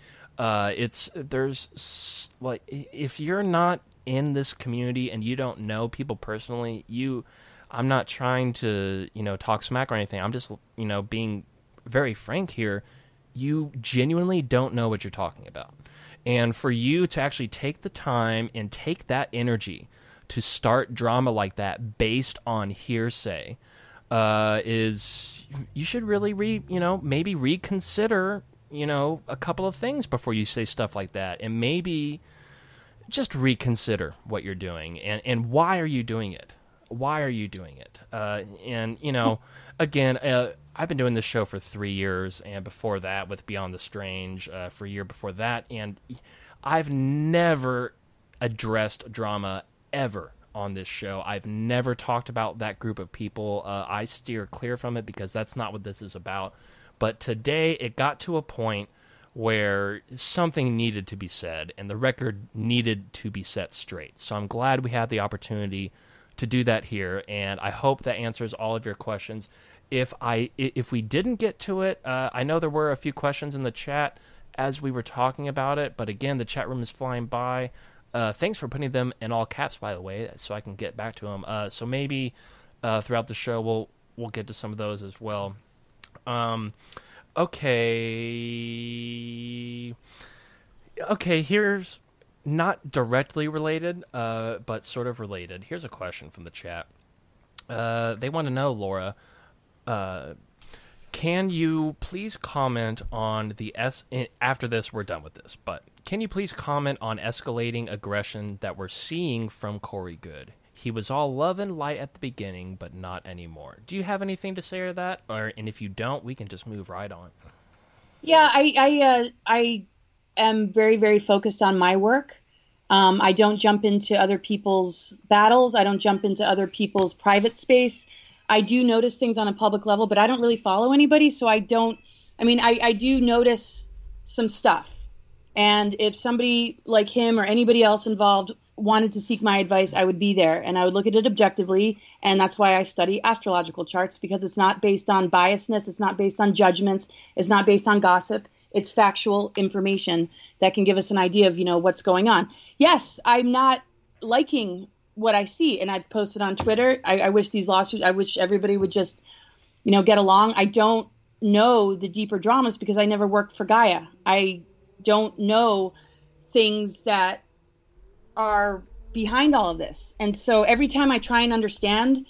There's like, if you're not in this community and you don't know people personally, I'm not trying to, talk smack or anything. I'm just, being very frank here. You genuinely don't know what you're talking about. And for you to actually take the time and take that energy to start drama like that based on hearsay, is, you should really maybe reconsider, a couple of things before you say stuff like that. And maybe just reconsider what you're doing and why are you doing it? Why are you doing it? And, again, I've been doing this show for 3 years, and before that with Beyond the Strange for a year before that, and I've never addressed drama ever on this show. I've never talked about that group of people. I steer clear from it because that's not what this is about. But today it got to a point where something needed to be said, and the record needed to be set straight. So I'm glad we had the opportunity to do that here, and I hope that answers all of your questions. If we didn't get to it, I know there were a few questions in the chat as we were talking about it, but again, the chat room is flying by. Thanks for putting them in all caps, by the way, so I can get back to them. So maybe throughout the show we'll get to some of those as well. Okay, here's not directly related, but sort of related. Here's a question from the chat. They want to know, Laura, can you please comment on after this, we're done with this, but can you please comment on escalating aggression that we're seeing from Corey Good? He was all love and light at the beginning, but not anymore. Do you have anything to say to that? And if you don't, we can just move right on. Yeah, I am very, very focused on my work. I don't jump into other people's battles. I don't jump into other people's private space. I do notice things on a public level, but I don't really follow anybody. So I do notice some stuff. And if somebody like him or anybody else involved wanted to seek my advice, I would be there and I would look at it objectively. And that's why I study astrological charts, because it's not based on biasness. It's not based on judgments. It's not based on gossip. It's factual information that can give us an idea of, what's going on. Yes, I'm not liking what I see. And I've posted on Twitter. I wish these lawsuits, I wish everybody would just, get along. I don't know the deeper dramas because I never worked for Gaia. I don't know things that are behind all of this. And so every time I try and understand,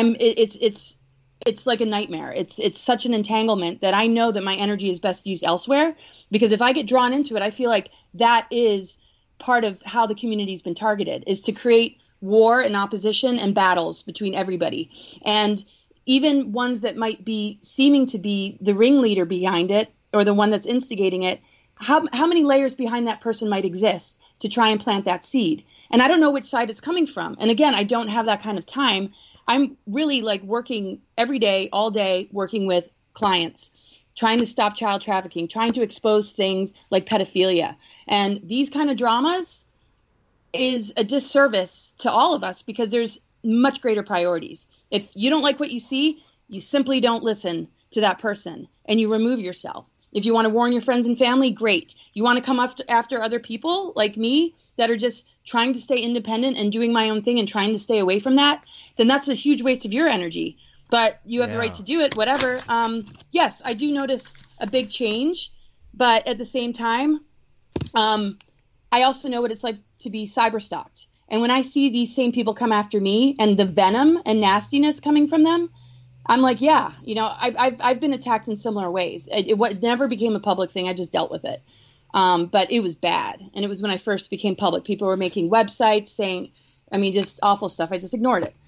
it's like a nightmare. It's such an entanglement that I know that my energy is best used elsewhere, because if I get drawn into it, I feel like that is part of how the community's been targeted, is to create war and opposition and battles between everybody. And even ones that might be seeming to be the ringleader behind it, or the one that's instigating it, how many layers behind that person might exist to try and plant that seed? And I don't know which side it's coming from. And again, I don't have that kind of time. I'm really like working every day, all day, working with clients, trying to stop child trafficking, trying to expose things like pedophilia. And these kind of dramas is a disservice to all of us because there's much greater priorities. If you don't like what you see, you simply don't listen to that person and you remove yourself. If you want to warn your friends and family, great. You want to come after other people like me that are just trying to stay independent and doing my own thing and trying to stay away from that, then that's a huge waste of your energy. But you have the right to do it, whatever. Yes, I do notice a big change, but at the same time, I also know what it's like to be cyberstalked. And when I see these same people come after me and the venom and nastiness coming from them, I'm like, yeah, you know, I've been attacked in similar ways. It never became a public thing. I just dealt with it. But it was bad. And it was when I first became public. People were making websites saying, I mean, just awful stuff. I just ignored it.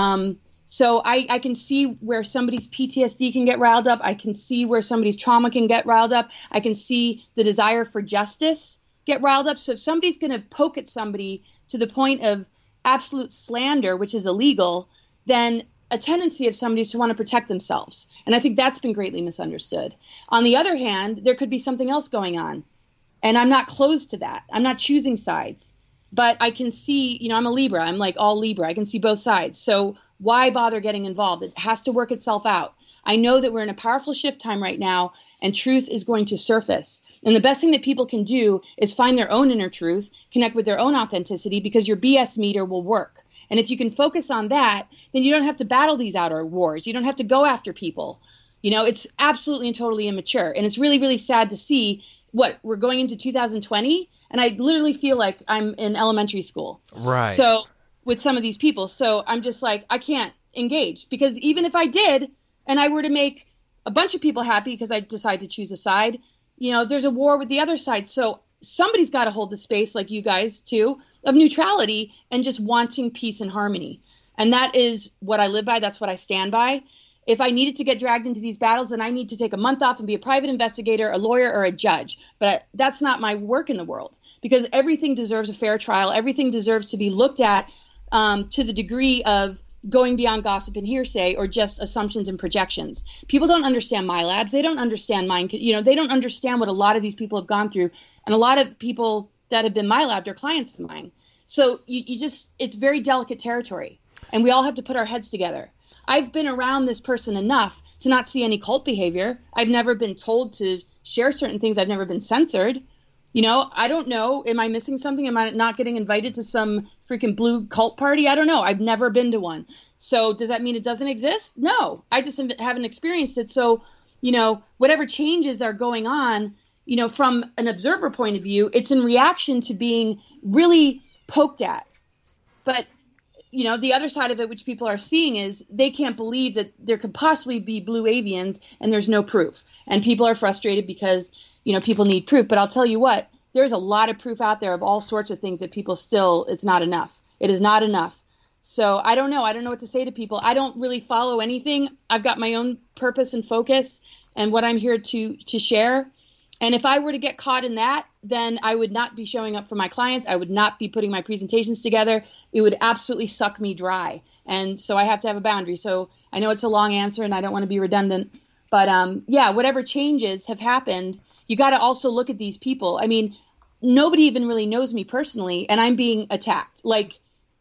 So I can see where somebody's PTSD can get riled up. I can see where somebody's trauma can get riled up. I can see the desire for justice get riled up. So if somebody's going to poke at somebody to the point of absolute slander, which is illegal, then a tendency of somebody is to want to protect themselves. And I think that's been greatly misunderstood. On the other hand, there could be something else going on. And I'm not closed to that. I'm not choosing sides. But I can see, you know, I'm a Libra. I'm like all Libra. I can see both sides. So why bother getting involved? It has to work itself out. I know that we're in a powerful shift time right now, and truth is going to surface. And the best thing that people can do is find their own inner truth, connect with their own authenticity, because your BS meter will work. And if you can focus on that, then you don't have to battle these outer wars. You don't have to go after people. You know, it's absolutely and totally immature. And it's really, really sad to see what we're going into 2020. And I literally feel like I'm in elementary school. Right. So with some of these people. So I'm just like, I can't engage, because even if I did, and I were to make a bunch of people happy because I decide to choose a side, you know, there's a war with the other side. So somebody's got to hold the space, like you guys too, of neutrality and just wanting peace and harmony. And that is what I live by. That's what I stand by. If I needed to get dragged into these battles, then I need to take a month off and be a private investigator, a lawyer, or a judge. But that's not my work in the world, because everything deserves a fair trial. Everything deserves to be looked at to the degree of going beyond gossip and hearsay or just assumptions and projections. People don't understand my labs. They don't understand mine. You know, they don't understand what a lot of these people have gone through. And a lot of people that have been my lab are clients of mine. So you just, it's very delicate territory. And we all have to put our heads together. I've been around this person enough to not see any cult behavior. I've never been told to share certain things. I've never been censored. You know, I don't know. Am I missing something? Am I not getting invited to some freaking blue cult party? I don't know. I've never been to one. So does that mean it doesn't exist? No, I just haven't experienced it. So, you know, whatever changes are going on, you know, from an observer point of view, it's in reaction to being really poked at. But, you know, the other side of it, which people are seeing, is they can't believe that there could possibly be blue avians and there's no proof. And people are frustrated because, you know, people need proof. But I'll tell you what, there's a lot of proof out there of all sorts of things that people still, it's not enough. It is not enough. So I don't know. I don't know what to say to people. I don't really follow anything. I've got my own purpose and focus and what I'm here to share. And if I were to get caught in that, then I would not be showing up for my clients. I would not be putting my presentations together. It would absolutely suck me dry. And so I have to have a boundary. So I know it's a long answer and I don't want to be redundant. But yeah, whatever changes have happened, you got to also look at these people. I mean, nobody even really knows me personally, and I'm being attacked. Like,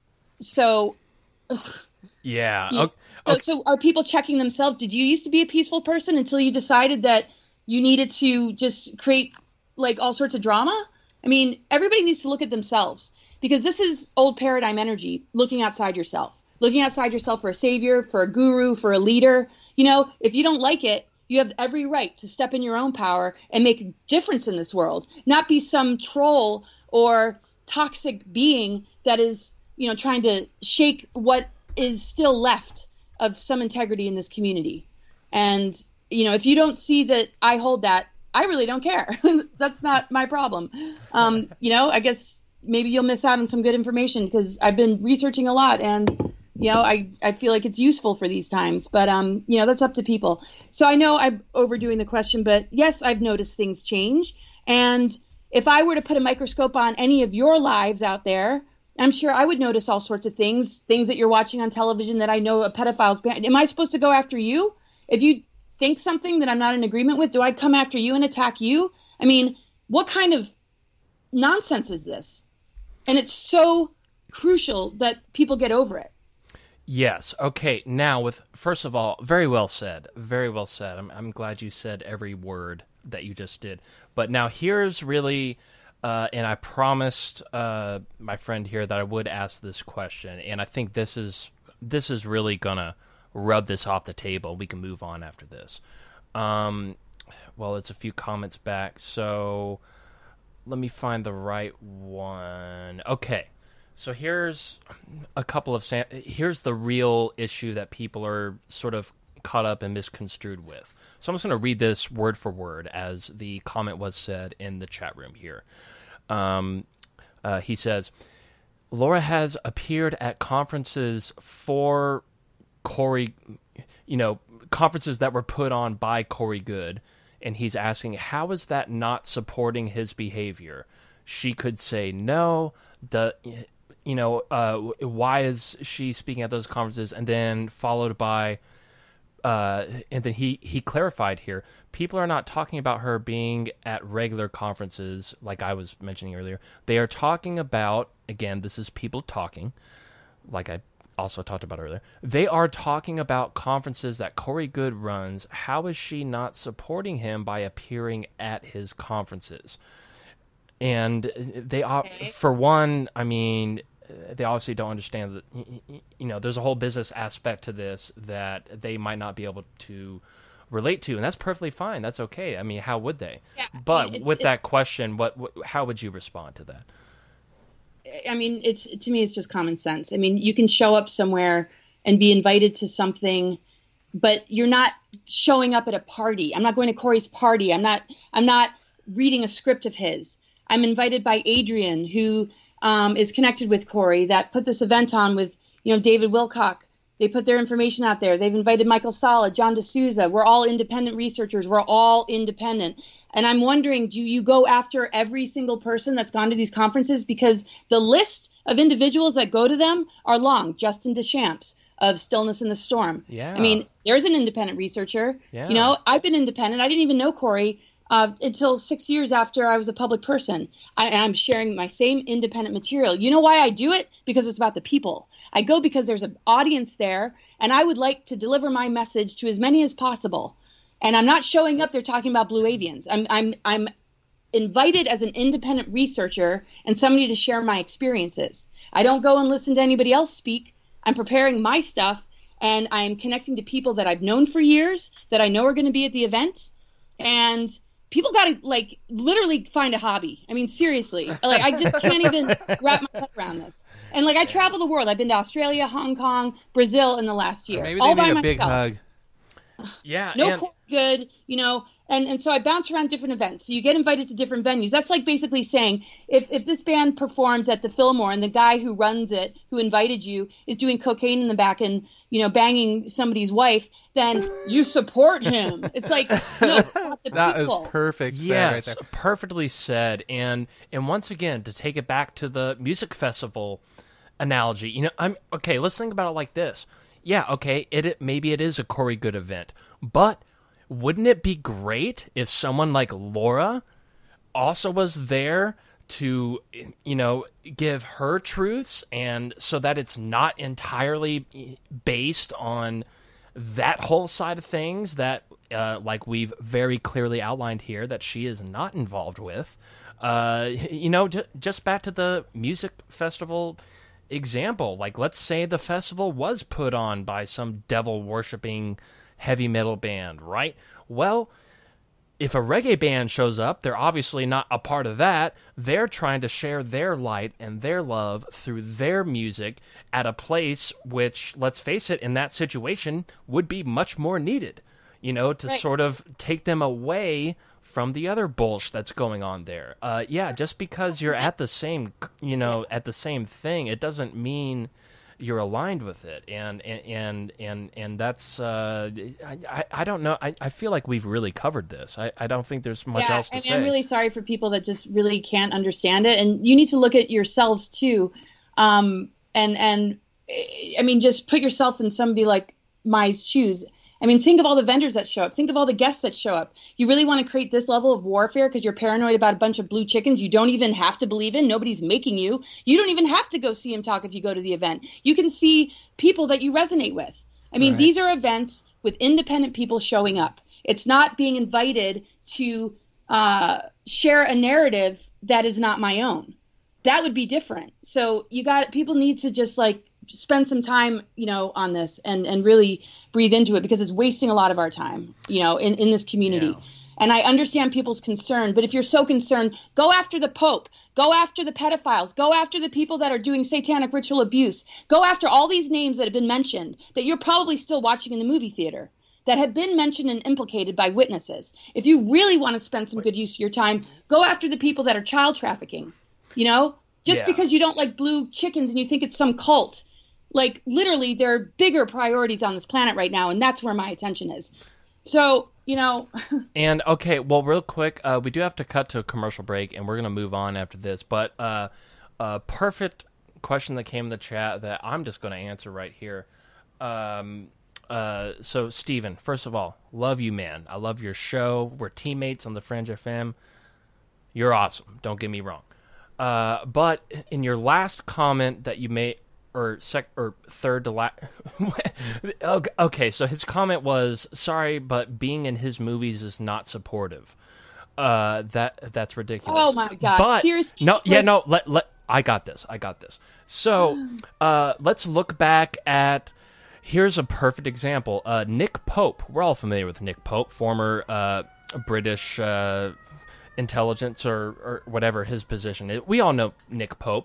so. Yeah. Yes. Okay. So are people checking themselves? Did you used to be a peaceful person until you decided that you needed to just create like all sorts of drama? I mean, everybody needs to look at themselves, because this is old paradigm energy, looking outside yourself for a savior, for a guru, for a leader. You know, if you don't like it, you have every right to step in your own power and make a difference in this world, not be some troll or toxic being that is, you know, trying to shake what is still left of some integrity in this community. And, you know, if you don't see that I hold that, I really don't care. That's not my problem. You know, I guess maybe you'll miss out on some good information, because I've been researching a lot, and I feel like it's useful for these times. But that's up to people. So I know I'm overdoing the question, but yes, I've noticed things change. And if I were to put a microscope on any of your lives out there, I'm sure I would notice all sorts of things that you're watching on television that I know a pedophile's behind. Am I supposed to go after you? If you think something that I'm not in agreement with, do I come after you and attack you? I mean, what kind of nonsense is this? And it's so crucial that people get over it. Yes. Okay. Now, first of all, very well said. Very well said. I'm glad you said every word that you just did. But now here's really, and I promised my friend here that I would ask this question, and I think this is really gonna rub this off the table. We can move on after this. Well, it's a few comments back, so let me find the right one. Okay. So here's a couple of here's the real issue that people are sort of caught up and misconstrued with. So I'm just going to read this word for word as the comment was said in the chat room here. He says, Laura has appeared at conferences for Corey, conferences that were put on by Corey Goode, and he's asking, how is that not supporting his behavior? She could say no. Why is she speaking at those conferences? And then followed by, and then he clarified here, people are not talking about her being at regular conferences like I was mentioning earlier. They are talking about, again, this is people talking, like I also talked about earlier. They are talking about conferences that Corey Goode runs. How is she not supporting him by appearing at his conferences? And they, for one, I mean, they obviously don't understand that, there's a whole business aspect to this that they might not be able to relate to, and that's perfectly fine. That's okay. I mean, how would they? Yeah, but with that question, how would you respond to that? I mean, to me, it's just common sense. I mean, you can show up somewhere and be invited to something, but you're not showing up at a party. I'm not going to Corey's party. I'm not reading a script of his. I'm invited by Adrian, who is connected with Corey, that put this event on with, David Wilcock. They put their information out there. They've invited Michael Sala, John D'Souza. We're all independent researchers. We're all independent. And I'm wondering, do you go after every single person that's gone to these conferences? Because the list of individuals that go to them are long. Justin Deschamps of Stillness in the Storm. Yeah. I mean, there's an independent researcher. Yeah. I've been independent. I didn't even know Corey until 6 years after I was a public person. I'm sharing my same independent material. You know why I do it? Because it's about the people. I go because there's an audience there, and I would like to deliver my message to as many as possible. And I'm not showing up there talking about blue avians. I'm invited as an independent researcher and somebody to share my experiences. I don't go and listen to anybody else speak. I'm preparing my stuff, and I'm connecting to people that I've known for years that I know are going to be at the event. And people got to literally find a hobby. I mean, seriously, I just can't even wrap my head around this. And I travel the world. I've been to Australia, Hong Kong, Brazil in the last year. Maybe all they need by a big hug. Yeah. No good, and so I bounce around different events. So you get invited to different venues. That's like basically saying if this band performs at the Fillmore and the guy who runs it, who invited you, is doing cocaine in the back and, banging somebody's wife, then you support him. It's like, no, not the that people. Is perfect. Yes, right there. perfectly said. And once again, to take it back to the music festival analogy, let's think about it like this. Yeah, okay, maybe it is a Corey Goode event, but wouldn't it be great if someone like Laura also was there to, give her truths, and so that it's not entirely based on that whole side of things that, like we've very clearly outlined here, that she is not involved with. Just back to the music festival example, let's say the festival was put on by some devil-worshipping heavy metal band, right? Well, if a reggae band shows up, they're obviously not a part of that. They're trying to share their light and their love through their music at a place which, let's face it, in that situation would be much more needed, to right. sort of take them away from the other bullshit that's going on there. Just because you're at the same, at the same thing, it doesn't mean you're aligned with it. And that's I don't know. I feel like we've really covered this. I don't think there's much else to say. I'm really sorry for people that just really can't understand it. And you need to look at yourselves too. And I mean, just put yourself in somebody like my shoes. I mean, think of all the vendors that show up. Think of all the guests that show up. You really want to create this level of warfare because you're paranoid about a bunch of blue chickens you don't even have to believe in. Nobody's making you. You don't even have to go see him talk if you go to the event. You can see people that you resonate with. I mean, These are events with independent people showing up. It's not being invited to share a narrative that is not my own. That would be different. So people need to just spend some time, on this and really breathe into it because it's wasting a lot of our time, in this community. Yeah. And I understand people's concern, but if you're so concerned, go after the Pope, go after the pedophiles, go after the people that are doing satanic ritual abuse, go after all these names that have been mentioned that you're probably still watching in the movie theater that have been mentioned and implicated by witnesses. If you really want to spend some good use of your time, go after the people that are child trafficking, because you don't like blue chickens and you think it's some cult. Literally, there are bigger priorities on this planet right now, and that's where my attention is. So, And, okay, well, real quick, we do have to cut to a commercial break, and we're going to move on after this. But a perfect question that came in the chat that I'm just going to answer right here. So, Steven, first of all, love you, man. I love your show. We're teammates on the Fringe FM. You're awesome. Don't get me wrong. But in your last comment that you made, or third to last. Okay, so his comment was, sorry, but being in his movies is not supportive. That's ridiculous. Oh my gosh, but, seriously? I got this. So, let's look back at, here's a perfect example. Nick Pope. We're all familiar with Nick Pope, former British intelligence or whatever his position is. We all know Nick Pope.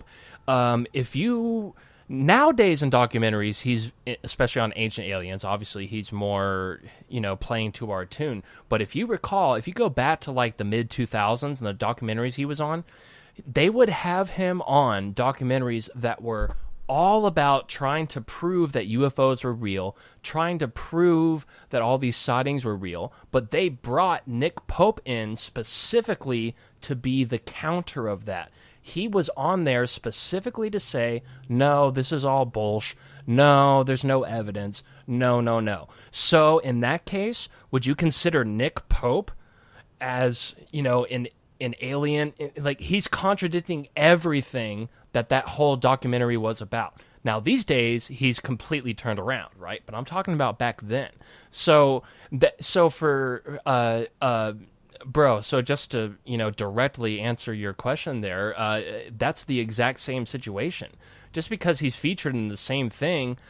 Nowadays in documentaries, he's, especially on Ancient Aliens, obviously he's more, playing to our tune. But if you recall, if you go back to the mid-2000s and the documentaries he was on, they would have him on documentaries that were all about trying to prove that UFOs were real, trying to prove that all these sightings were real, but they brought Nick Pope in specifically to be the counter of that. He was on there specifically to say, no, this is all bullshit. No, there's no evidence. No. So in that case, would you consider Nick Pope as, an alien? He's contradicting everything that whole documentary was about. Now, these days, he's completely turned around, right? But I'm talking about back then. So for... Bro, so just to, directly answer your question there, that's the exact same situation. Just because he's featured in the same thing,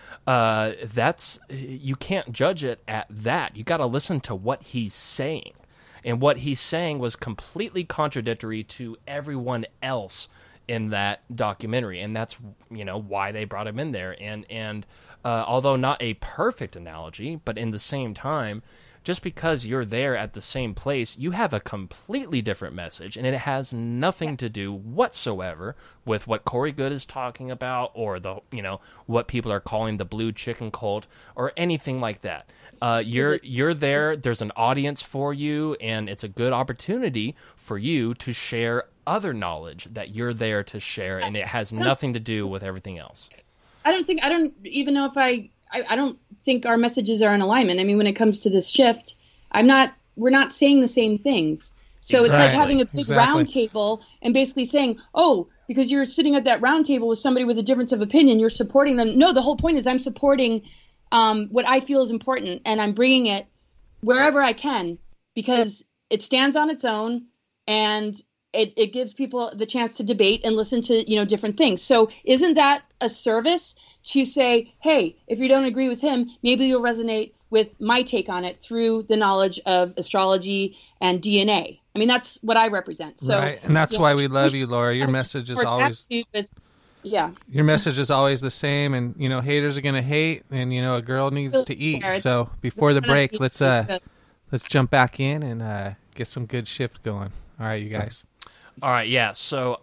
you can't judge it at that. You got to listen to what he's saying. And what he's saying was completely contradictory to everyone else in that documentary. And that's, why they brought him in there. And although not a perfect analogy, but in the same time, just because you're there at the same place, you have a completely different message, and it has nothing to do whatsoever with what Corey Good is talking about, or what people are calling the blue chicken cult, or anything like that. You're there. There's an audience for you, and it's a good opportunity for you to share other knowledge that you're there to share, and it has nothing to do with everything else. I don't even know if I don't think our messages are in alignment. I mean, when it comes to this shift, we're not saying the same things. So It's like having a big round table and basically saying, oh, because you're sitting at that round table with somebody with a difference of opinion, you're supporting them. No, the whole point is I'm supporting what I feel is important, and I'm bringing it wherever I can because it stands on its own, and it gives people the chance to debate and listen to, different things. So isn't that a service to say, hey, if you don't agree with him, maybe you'll resonate with my take on it through the knowledge of astrology and DNA. I mean, that's what I represent. So, right. And that's why we love you, Laura. Your message is always... Yeah. Your message is always the same, and haters are going to hate, and a girl needs to eat. So before the break, let's jump back in and get some good shift going. All right, you guys. All right, yeah. So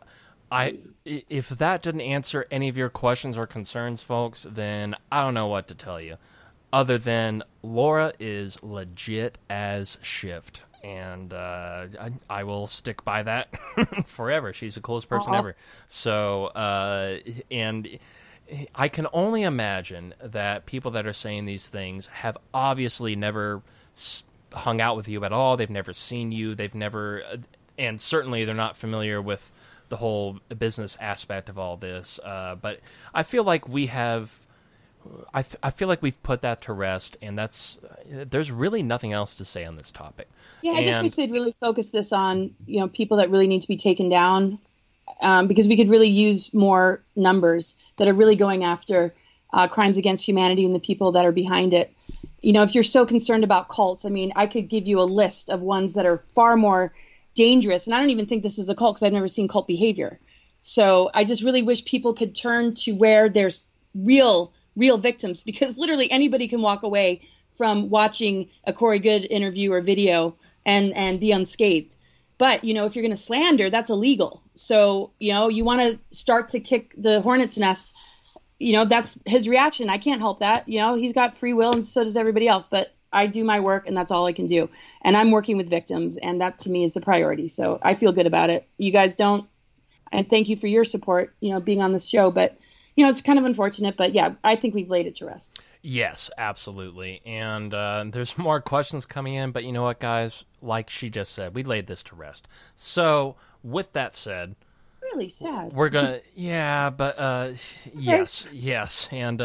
if that didn't answer any of your questions or concerns, folks, then I don't know what to tell you. Other than Laura is legit as Shift. And I will stick by that forever. She's the coolest person ever. So, and I can only imagine that people that are saying these things have obviously never hung out with you at all. They've never seen you. They've never, and certainly they're not familiar with the whole business aspect of all this. But I feel like we have. I feel like we've put that to rest, and there's really nothing else to say on this topic. Yeah, I just wish they'd really focus this on, people that really need to be taken down, because we could really use more numbers that are really going after crimes against humanity and the people that are behind it. If you're so concerned about cults, I could give you a list of ones that are far more dangerous, and I don't even think this is a cult because I've never seen cult behavior. So I just really wish people could turn to where there's real victims, because literally anybody can walk away from watching a Corey Good interview or video and be unscathed. But, if you're going to slander, that's illegal. So, you want to start to kick the hornet's nest, that's his reaction. I can't help that. He's got free will and so does everybody else. But I do my work and that's all I can do. And I'm working with victims, and that to me is the priority. So I feel good about it. You guys don't. And thank you for your support, being on this show. But it's kind of unfortunate, but yeah, I think we've laid it to rest. Yes, absolutely. And there's more questions coming in, but you know what, guys? Like she just said, we laid this to rest. So, with that said... Really sad. We're going to... Yeah, but yes. And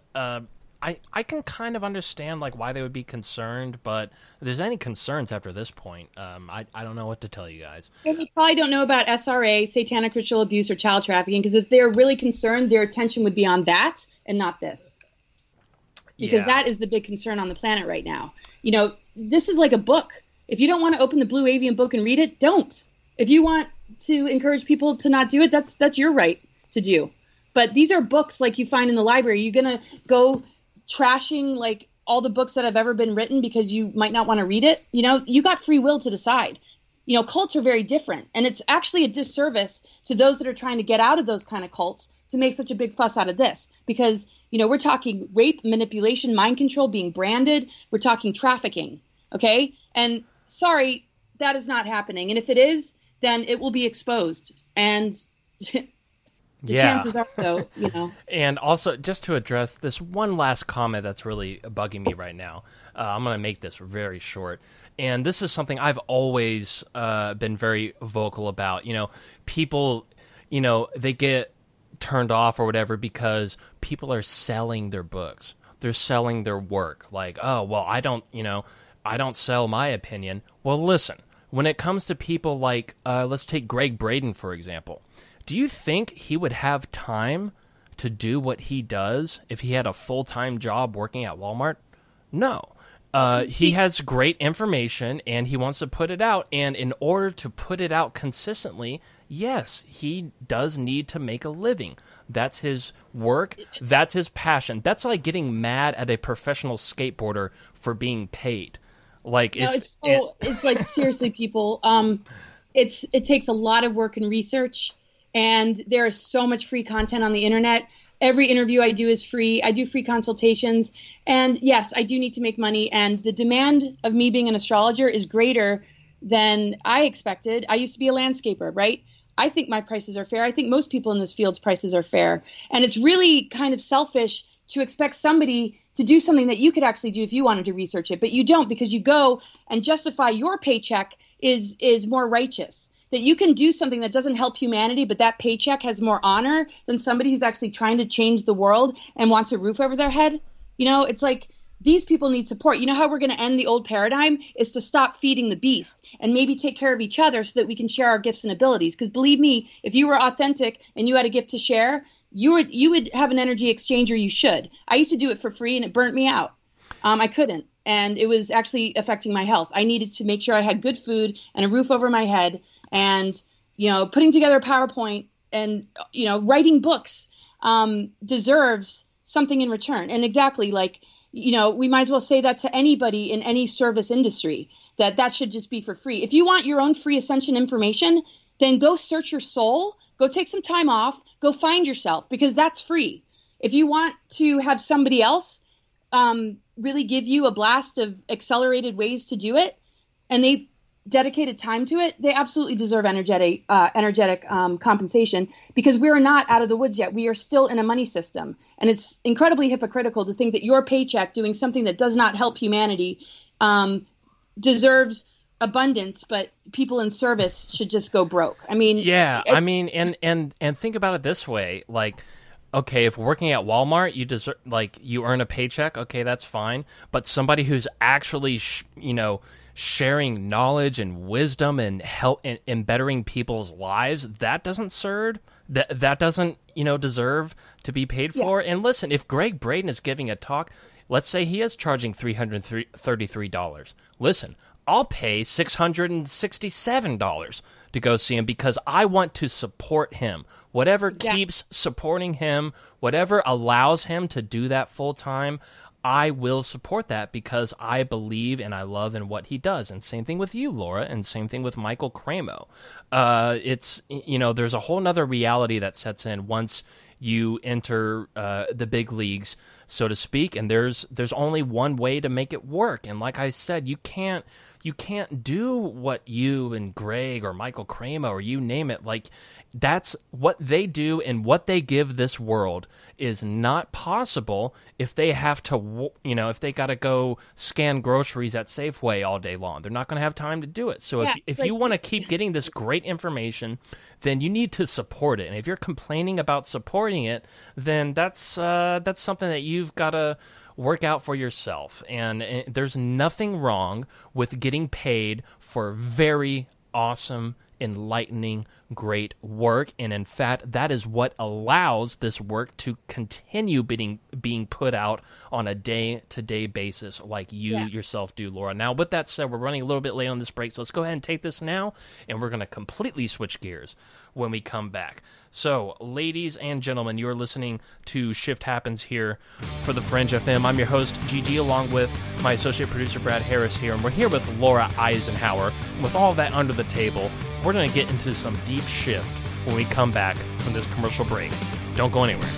I can kind of understand why they would be concerned, but if there's any concerns after this point, I don't know what to tell you guys. And they probably don't know about SRA, satanic ritual abuse, or child trafficking, because if they're really concerned, their attention would be on that and not this. Because that is the big concern on the planet right now. This is like a book. If you don't want to open the Blue Avian book and read it, don't. If you want to encourage people to not do it, that's your right to do. But these are books like you find in the library. You're going to go trashing all the books that have ever been written because you might not want to read it. You got free will to decide. Cults are very different, and it's actually a disservice to those that are trying to get out of those kind of cults to make such a big fuss out of this, because we're talking rape, manipulation, mind control, being branded. We're talking trafficking. Okay. And sorry, that is not happening. And if it is, then it will be exposed. And the chances are so, And also, just to address this one last comment that's really bugging me right now, I'm going to make this very short. And this is something I've always been very vocal about. People, they get turned off or whatever because people are selling their books. They're selling their work. Oh, well, I don't sell my opinion. Well, listen, when it comes to people let's take Greg Braden, for example. Do you think he would have time to do what he does if he had a full-time job working at Walmart? No. He has great information, and he wants to put it out. And in order to put it out consistently, yes, he does need to make a living. That's his work. That's his passion. That's like getting mad at a professional skateboarder for being paid. It's seriously, people. It takes a lot of work and research. And there is so much free content on the internet. Every interview I do is free. I do free consultations. And yes, I do need to make money. And the demand of me being an astrologer is greater than I expected. I used to be a landscaper, right? I think my prices are fair. I think most people in this field's prices are fair. And it's really kind of selfish to expect somebody to do something that you could actually do if you wanted to research it. But you don't, because you go and justify your paycheck is more righteous. That you can do something that doesn't help humanity, but that paycheck has more honor than somebody who's actually trying to change the world and wants a roof over their head. It's like these people need support. You know how we're going to end the old paradigm is to stop feeding the beast and maybe take care of each other so that we can share our gifts and abilities. Because believe me, if you were authentic and you had a gift to share, you would have an energy exchange, or you should. I used to do it for free and it burnt me out. I couldn't. And it was actually affecting my health. I needed to make sure I had good food and a roof over my head. And, putting together a PowerPoint and, writing books deserves something in return. And exactly, we might as well say that to anybody in any service industry, that should just be for free. If you want your own free ascension information, then go search your soul, go take some time off, go find yourself, because that's free. If you want to have somebody else really give you a blast of accelerated ways to do it, and they've dedicated time to it, they absolutely deserve energetic compensation, because we are not out of the woods yet. We are still in a money system. And it's incredibly hypocritical to think that your paycheck doing something that does not help humanity deserves abundance, but people in service should just go broke. I mean, yeah, and think about it this way, like, okay, if working at Walmart, you deserve, like, you earn a paycheck, okay, that's fine. But somebody who's actually, sharing knowledge and wisdom and help in bettering people's lives, that doesn't serve, that doesn't, deserve to be paid for. And listen, if Greg Braden is giving a talk, let's say he is charging $333. Listen, I'll pay $667 to go see him, because I want to support him. Whatever keeps supporting him, whatever allows him to do that full time, I will support that, because I believe and I love in what he does. And same thing with you, Laura, and same thing with Michael Cramo. It's, there's a whole nother reality that sets in once you enter the big leagues, so to speak, and there's only one way to make it work. And like I said, you can't do what you and Greg or Michael Cramo or you name it, like, that's what they do, and what they give this world is not possible if they have to, if they got to go scan groceries at Safeway all day long. They're not going to have time to do it. So if you want to keep getting this great information, then you need to support it. And if you're complaining about supporting it, then that's something that you've got to work out for yourself. And there's nothing wrong with getting paid for very awesome, enlightening, great work. And in fact, that is what allows this work to continue being put out on a day-to-day basis, like you yourself do, Laura. Now, with that said, we're running a little bit late on this break, so let's go ahead and take this now, and we're going to completely switch gears when we come back. So, ladies and gentlemen, you're listening to Shift Happens here for the Fringe FM. I'm your host, Gigi, along with my associate producer, Brad Harris here, and we're here with Laura Eisenhower. With all that under the table, we're going to get into some deep shift when we come back from this commercial break. Don't go anywhere.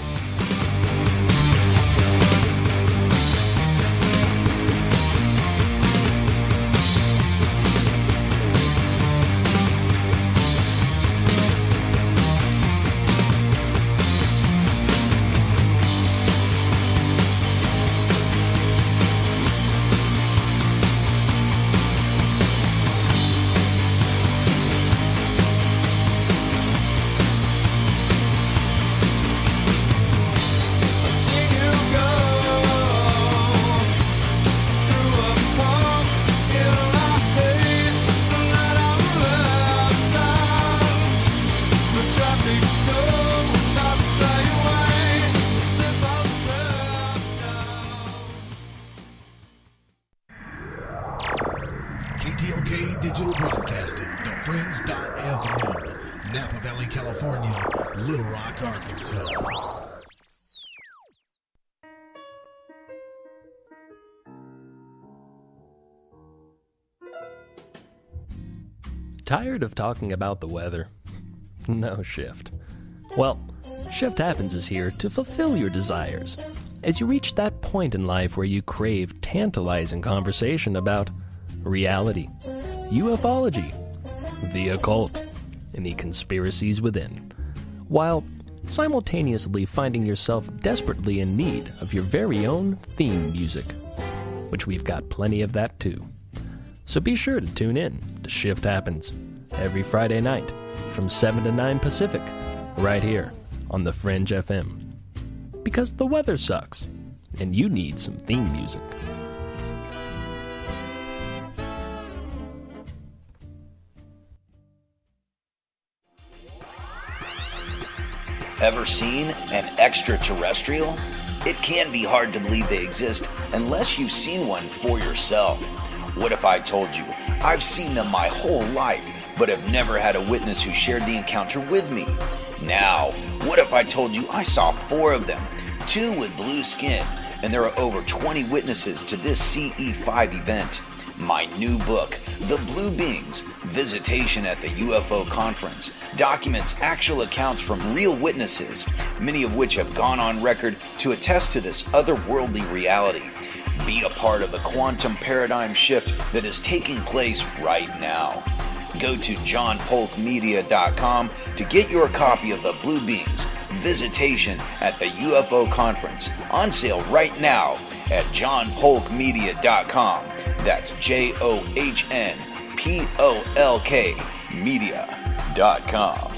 KTLK Digital Broadcasting, thefringe.fm, Napa Valley, California, Little Rock, Arkansas. Tired of talking about the weather? No, Shift. Well, Shift Happens is here to fulfill your desires as you reach that point in life where you crave tantalizing conversation about reality, ufology, the occult, and the conspiracies within, while simultaneously finding yourself desperately in need of your very own theme music, which we've got plenty of that too. So be sure to tune in to Shift Happens every Friday night from 7 to 9 Pacific, right here on the Fringe FM. Because the weather sucks, and you need some theme music. Ever seen an extraterrestrial? It can be hard to believe they exist unless you've seen one for yourself. What if I told you I've seen them my whole life, but have never had a witness who shared the encounter with me? Now, what if I told you I saw 4 of them, 2 with blue skin and there are over 20 witnesses to this CE5 event. My new book, The Blue Beings, Visitation at the UFO Conference, documents actual accounts from real witnesses, many of which have gone on record to attest to this otherworldly reality. Be a part of the quantum paradigm shift that is taking place right now. Go to johnpolkmedia.com to get your copy of The Blue Beings, Visitation at the UFO Conference, on sale right now at johnpolkmedia.com. That's JOHNPOLK media.com.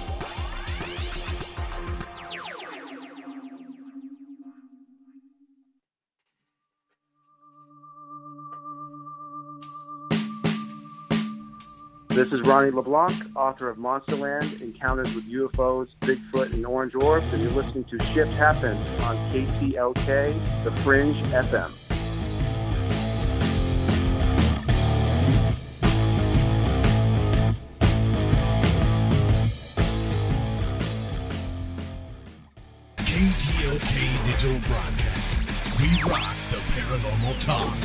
This is Ronnie LeBlanc, author of Monsterland, Encounters with UFOs, Bigfoot, and Orange Orbs, and you're listening to Shift Happens on KTLK, The Fringe FM. KTLK Digital Broadcasting. We rock the paranormal talk.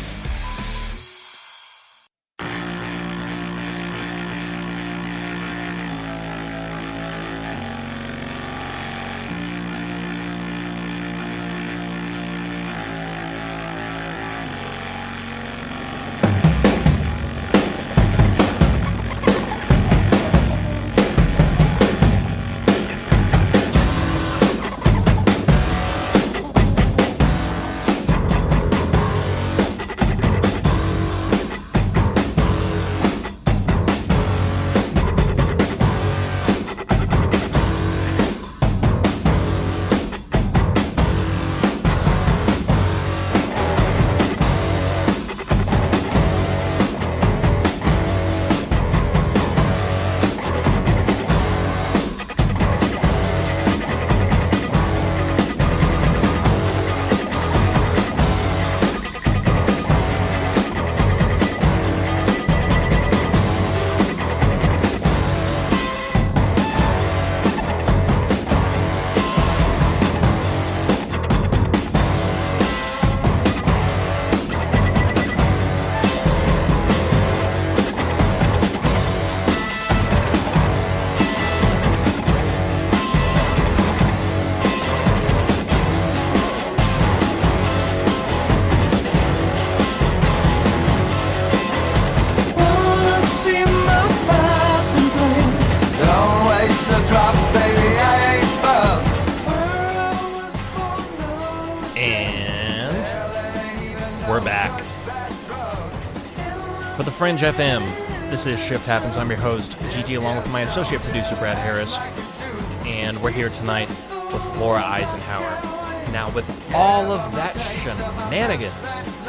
Fringe FM. This is Shift Happens. I'm your host, Gigi, along with my associate producer, Brad Harris. And we're here tonight with Laura Eisenhower. Now, with all of that shenanigans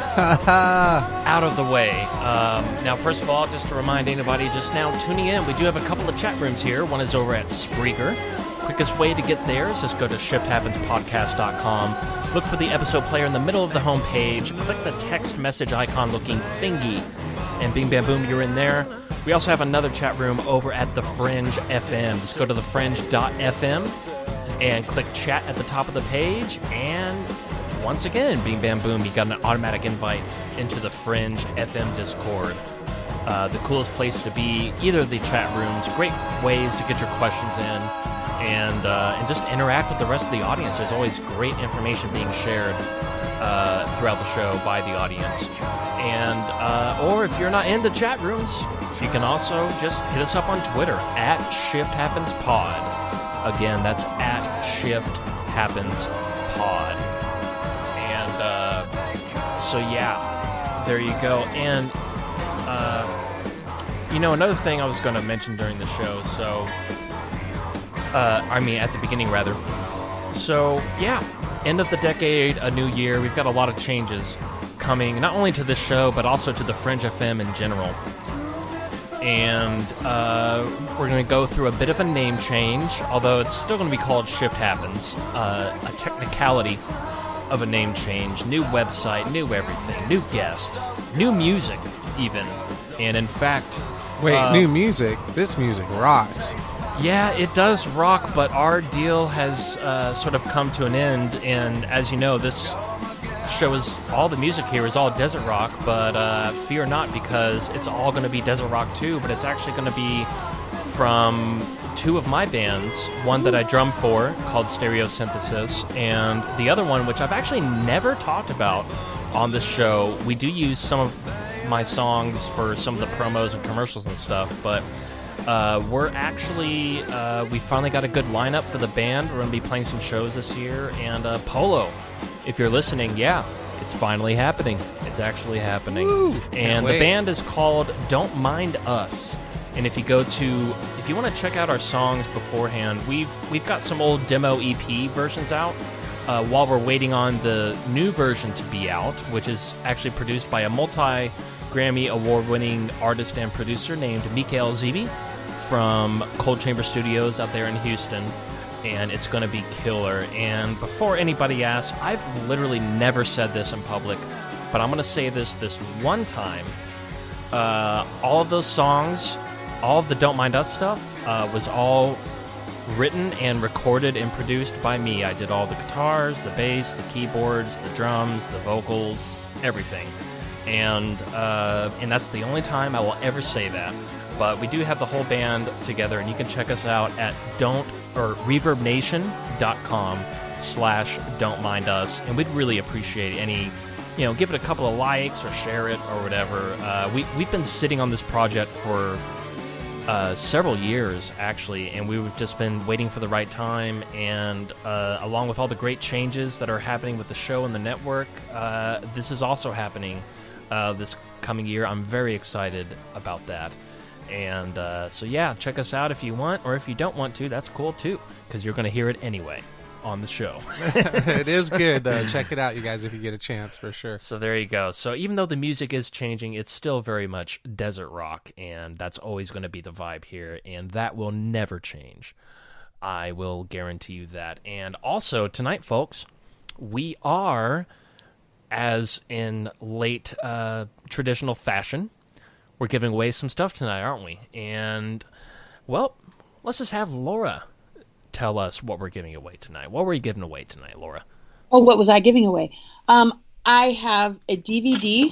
out of the way, now, first of all, just to remind anybody just now tuning in, we do have a couple of chat rooms here. One is over at Spreaker. Quickest way to get there is just go to shifthappenspodcast.com. Look for the episode player in the middle of the homepage. Click the text message icon looking thingy. And bing, bam, boom, you're in there. We also have another chat room over at The Fringe FM. Just go to thefringe.fm and click chat at the top of the page. And once again, bing, bam, boom, you got an automatic invite into the Fringe FM Discord. The coolest place to be, either of the chat rooms. Great ways to get your questions in and just interact with the rest of the audience. There's always great information being shared throughout the show by the audience. And or if you're not into chat rooms, you can also just hit us up on Twitter at ShiftHappensPod. Again, that's at ShiftHappensPod. And so yeah, there you go. And another thing I was going to mention during the show. So at the beginning rather. So yeah, end of the decade, a new year. We've got a lot of changes coming, not only to this show, but also to the Fringe FM in general. And we're going to go through a bit of a name change, although it's still going to be called Shift Happens. A technicality of a name change, new website, new everything, new guest, new music even. And in fact... Wait, new music? This music rocks. Yeah, it does rock, but our deal has sort of come to an end, and as you know, this show is all the music here is all desert rock, but fear not, because it's all going to be desert rock too, but it's actually going to be from two of my bands, one that I drum for called Stereosynthesis, and the other one, which I've actually never talked about on this show. We do use some of my songs for some of the promos and commercials and stuff, but we're actually, we finally got a good lineup for the band. We're going to be playing some shows this year, and Polo, if you're listening, yeah, it's finally happening. It's actually happening. Woo! And the band is called Don't Mind Us. And if you want to check out our songs beforehand, we've got some old demo EP versions out while we're waiting on the new version to be out, which is actually produced by a multi-Grammy award-winning artist and producer named Mikael Zibi from Cold Chamber Studios out there in Houston. And it's going to be killer. And before anybody asks, I've literally never said this in public, but I'm going to say this one time. All of those songs, all of the Don't Mind Us stuff was all written and recorded and produced by me. I did all the guitars, the bass, the keyboards, the drums, the vocals, everything. And that's the only time I will ever say that. But we do have the whole band together, and you can check us out at reverbnation.com/don'tmindus, and we'd really appreciate any, give it a couple of likes or share it or whatever. We've been sitting on this project for several years, actually, and we've just been waiting for the right time, and along with all the great changes that are happening with the show and the network, this is also happening this coming year. I'm very excited about that. And so yeah, check us out if you want, or if you don't want to, that's cool too, because you're going to hear it anyway on the show. It is good though. Check it out, you guys, if you get a chance, for sure. So there you go. So even though the music is changing, it's still very much desert rock, and that's always going to be the vibe here, and that will never change. I will guarantee you that. And also tonight, folks, we are, as in late traditional fashion, we're giving away some stuff tonight, aren't we? And, well, let's just have Laura tell us what we're giving away tonight. What were you giving away tonight, Laura? Oh, what was I giving away? I have a DVD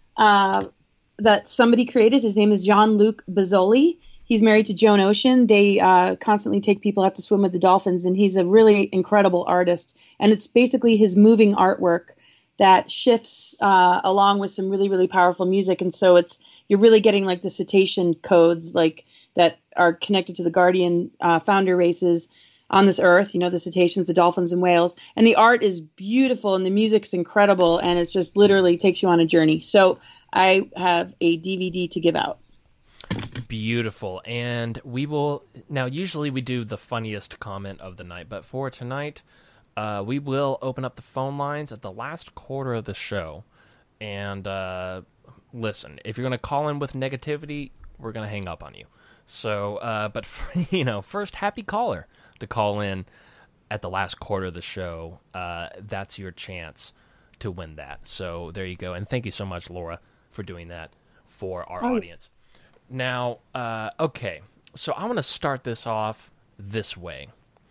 that somebody created. His name is Jean-Luc Bazzoli. He's married to Joan Ocean. They constantly take people out to swim with the dolphins, and he's a really incredible artist. And it's basically his moving artwork that shifts along with some really, really powerful music. And so you're really getting like the cetacean codes like that are connected to the Guardian founder races on this earth, the cetaceans, the dolphins, and whales. And the art is beautiful, and the music's incredible, and it's just literally takes you on a journey. So I have a DVD to give out. Beautiful. And we will, now usually we do the funniest comment of the night, but for tonight, we will open up the phone lines at the last quarter of the show. And listen, if you're going to call in with negativity, we're going to hang up on you. So, but first, happy caller to call in at the last quarter of the show. That's your chance to win that. So there you go. And thank you so much, Laura, for doing that for our audience. Now, okay, so I want to start this off this way.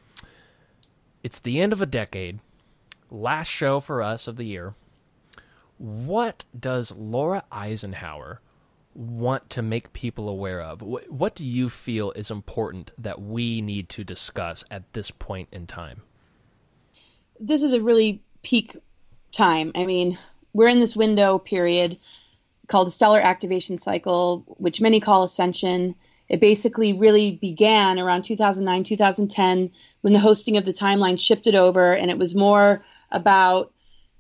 It's the end of a decade, last show for us of the year. What does Laura Eisenhower want to make people aware of? What do you feel is important that we need to discuss at this point in time? This is a really peak time. I mean, we're in this window period called a stellar activation cycle, which many call ascension. It basically really began around 2009, 2010, when the hosting of the timeline shifted over, and it was more about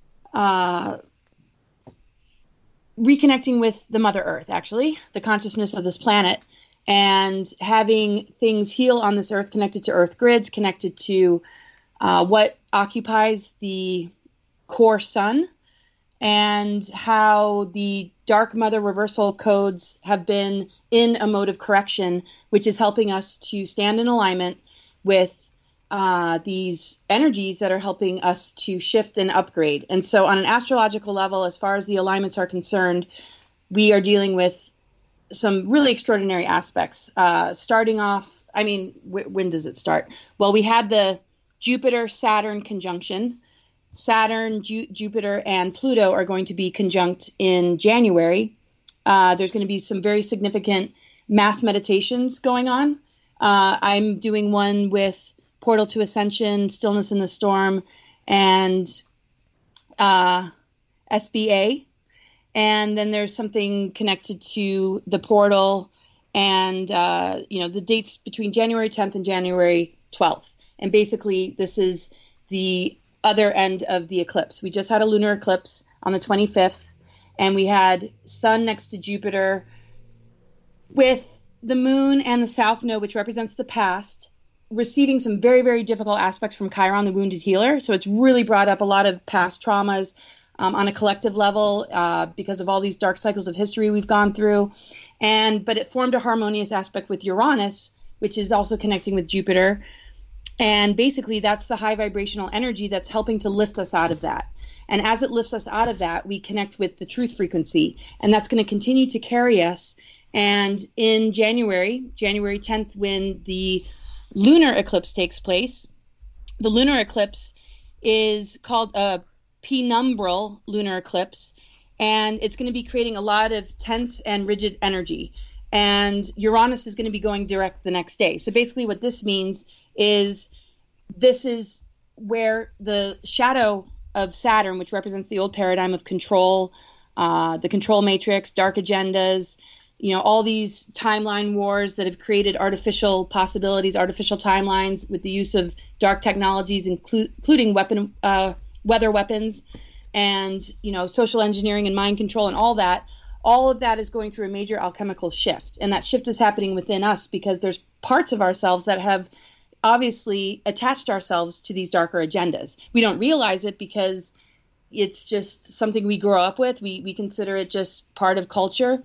reconnecting with the Mother Earth, actually, the consciousness of this planet, and having things heal on this Earth, connected to Earth grids, connected to what occupies the core sun, and how the Dark Mother reversal codes have been in a mode of correction, which is helping us to stand in alignment with these energies that are helping us to shift and upgrade. And so on an astrological level, as far as the alignments are concerned, we are dealing with some really extraordinary aspects. Starting off, I mean, when does it start? Well, we had the Jupiter-Saturn conjunction Saturn, Jupiter, and Pluto are going to be conjunct in January. There's going to be some very significant mass meditations going on. I'm doing one with Portal to Ascension, Stillness in the Storm, and SBA. And then there's something connected to the portal and, the dates between January 10th and January 12th. And basically, this is the other end of the eclipse. We just had a lunar eclipse on the 25th, and we had Sun next to Jupiter with the moon and the south node, which represents the past, receiving some very, very difficult aspects from Chiron, the wounded healer. So it's really brought up a lot of past traumas on a collective level because of all these dark cycles of history we've gone through. But it formed a harmonious aspect with Uranus, which is also connecting with Jupiter. And basically, that's the high vibrational energy that's helping to lift us out of that. And as it lifts us out of that, we connect with the truth frequency. And that's going to continue to carry us. And in January 10th, when the lunar eclipse takes place, the lunar eclipse is called a penumbral lunar eclipse. And it's going to be creating a lot of tense and rigid energy. And Uranus is going to be going direct the next day. So basically what this means is this is where the shadow of Saturn, which represents the old paradigm of control, the control matrix, dark agendas, all these timeline wars that have created artificial possibilities, artificial timelines with the use of dark technologies, including weather weapons and, social engineering and mind control and all that. All of that is going through a major alchemical shift. And that shift is happening within us because there's parts of ourselves that have obviously attached ourselves to these darker agendas. We don't realize it because it's just something we grow up with. We consider it just part of culture.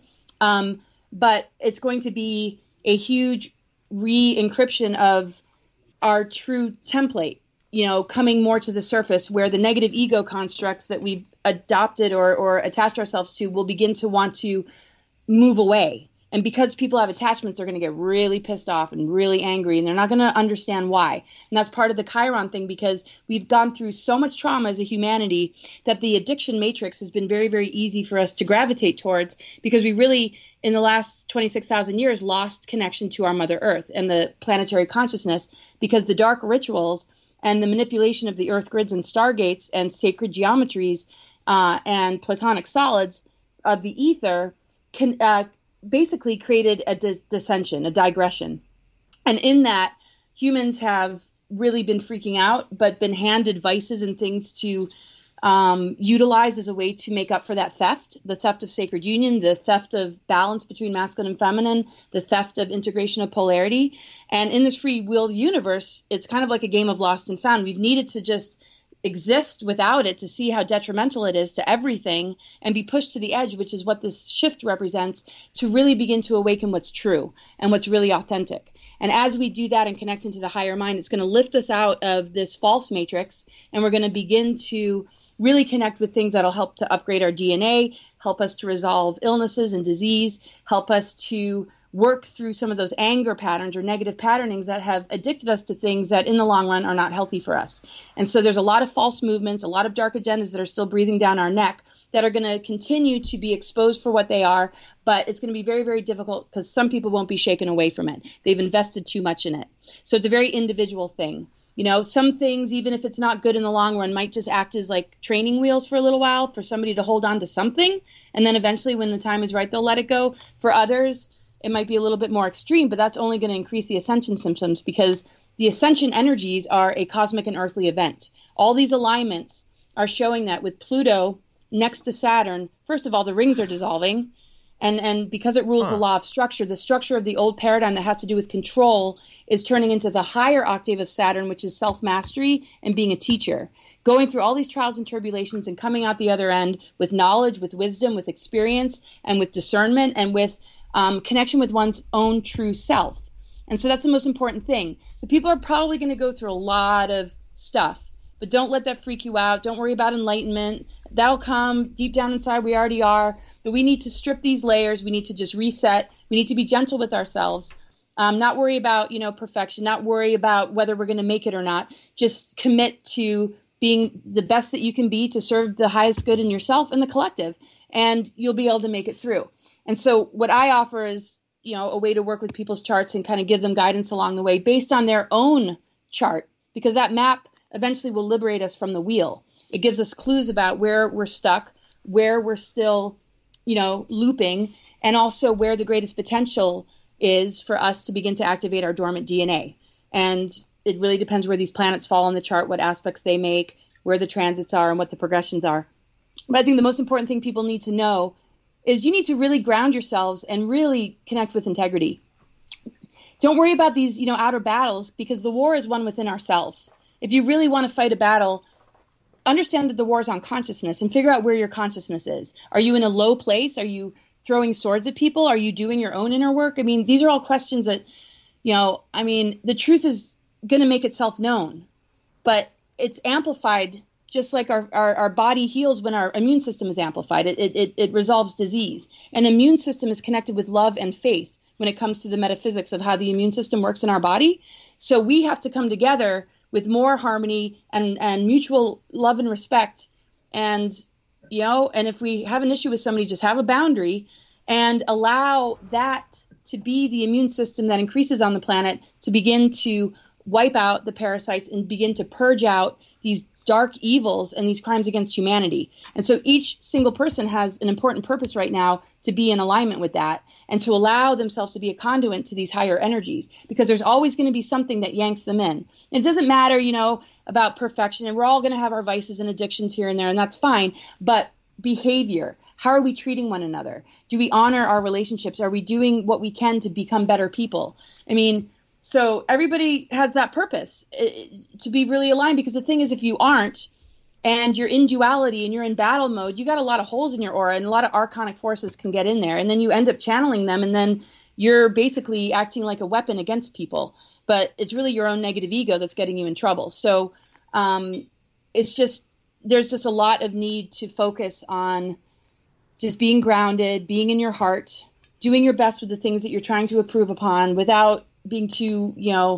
But it's going to be a huge re-encryption of our true template, coming more to the surface where the negative ego constructs that we've adopted or attached ourselves to will begin to want to move away. And because people have attachments, they're going to get really pissed off and really angry, and they're not going to understand why. And that's part of the Chiron thing, because we've gone through so much trauma as a humanity that the addiction matrix has been very, very easy for us to gravitate towards, because we really, in the last 26,000 years, lost connection to our Mother Earth and the planetary consciousness, because the dark rituals and the manipulation of the earth grids and stargates and sacred geometries and platonic solids of the ether can basically created a dissension, a digression. And in that, humans have really been freaking out, but been handed vices and things to utilize as a way to make up for that theft, the theft of sacred union, the theft of balance between masculine and feminine, the theft of integration of polarity. And in this free will universe, it's kind of like a game of lost and found. We've needed to just exist without it to see how detrimental it is to everything and be pushed to the edge, which is what this shift represents, to really begin to awaken what's true and what's really authentic. And as we do that and connect into the higher mind, it's going to lift us out of this false matrix, and we're going to begin to really connect with things that'll help to upgrade our DNA, help us to resolve illnesses and disease, help us to work through some of those anger patterns or negative patternings that have addicted us to things that in the long run are not healthy for us. And so there's a lot of false movements, a lot of dark agendas that are still breathing down our neck that are going to continue to be exposed for what they are, but it's going to be very, very difficult because some people won't be shaken away from it. They've invested too much in it. So it's a very individual thing. Some things, even if it's not good in the long run, might just act as like training wheels for a little while for somebody to hold on to something. And then eventually when the time is right, they'll let it go. For others, it might be a little bit more extreme, but that's only going to increase the ascension symptoms, because the ascension energies are a cosmic and earthly event. All these alignments are showing that with Pluto next to Saturn, first of all, the rings are dissolving. And because it rules the law of structure, the structure of the old paradigm that has to do with control is turning into the higher octave of Saturn, which is self-mastery and being a teacher. Going through all these trials and tribulations and coming out the other end with knowledge, with wisdom, with experience, and with discernment, and with connection with one's own true self. And so that's the most important thing. So people are probably going to go through a lot of stuff, but don't let that freak you out. Don't worry about enlightenment. That'll come deep down inside. We already are. But we need to strip these layers. We need to just reset. We need to be gentle with ourselves. Not worry about, perfection. Not worry about whether we're going to make it or not. Just commit to being the best that you can be to serve the highest good in yourself and the collective, and you'll be able to make it through. And so what I offer is, a way to work with people's charts and kind of give them guidance along the way based on their own chart, because that map eventually will liberate us from the wheel. It gives us clues about where we're stuck, where we're still, looping, and also where the greatest potential is for us to begin to activate our dormant DNA. And it really depends where these planets fall on the chart, what aspects they make, where the transits are, and what the progressions are. But I think the most important thing people need to know is you need to really ground yourselves and really connect with integrity. Don't worry about these, outer battles, because the war is won within ourselves. If you really want to fight a battle, understand that the war is on consciousness and figure out where your consciousness is. Are you in a low place? Are you throwing swords at people? Are you doing your own inner work? I mean, these are all questions that, the truth is going to make itself known, but it's amplified just like our body heals when our immune system is amplified. It resolves disease. An immune system is connected with love and faith when it comes to the metaphysics of how the immune system works in our body. So we have to come together with more harmony and mutual love and respect. And, and if we have an issue with somebody, just have a boundary and allow that to be the immune system that increases on the planet to begin to wipe out the parasites and begin to purge out these dark evils and these crimes against humanity. And so each single person has an important purpose right now to be in alignment with that and to allow themselves to be a conduit to these higher energies, because there's always going to be something that yanks them in. It doesn't matter, about perfection, and we're all going to have our vices and addictions here and there, and that's fine. But behavior, how are we treating one another? Do we honor our relationships? Are we doing what we can to become better people? So everybody has that purpose to be really aligned, because the thing is, if you aren't, and you're in duality and you're in battle mode, you got a lot of holes in your aura, and a lot of archonic forces can get in there, and then you end up channeling them, and then you're basically acting like a weapon against people. But it's really your own negative ego that's getting you in trouble. So there's just a lot of need to focus on just being grounded, being in your heart, doing your best with the things that you're trying to improve upon without being too,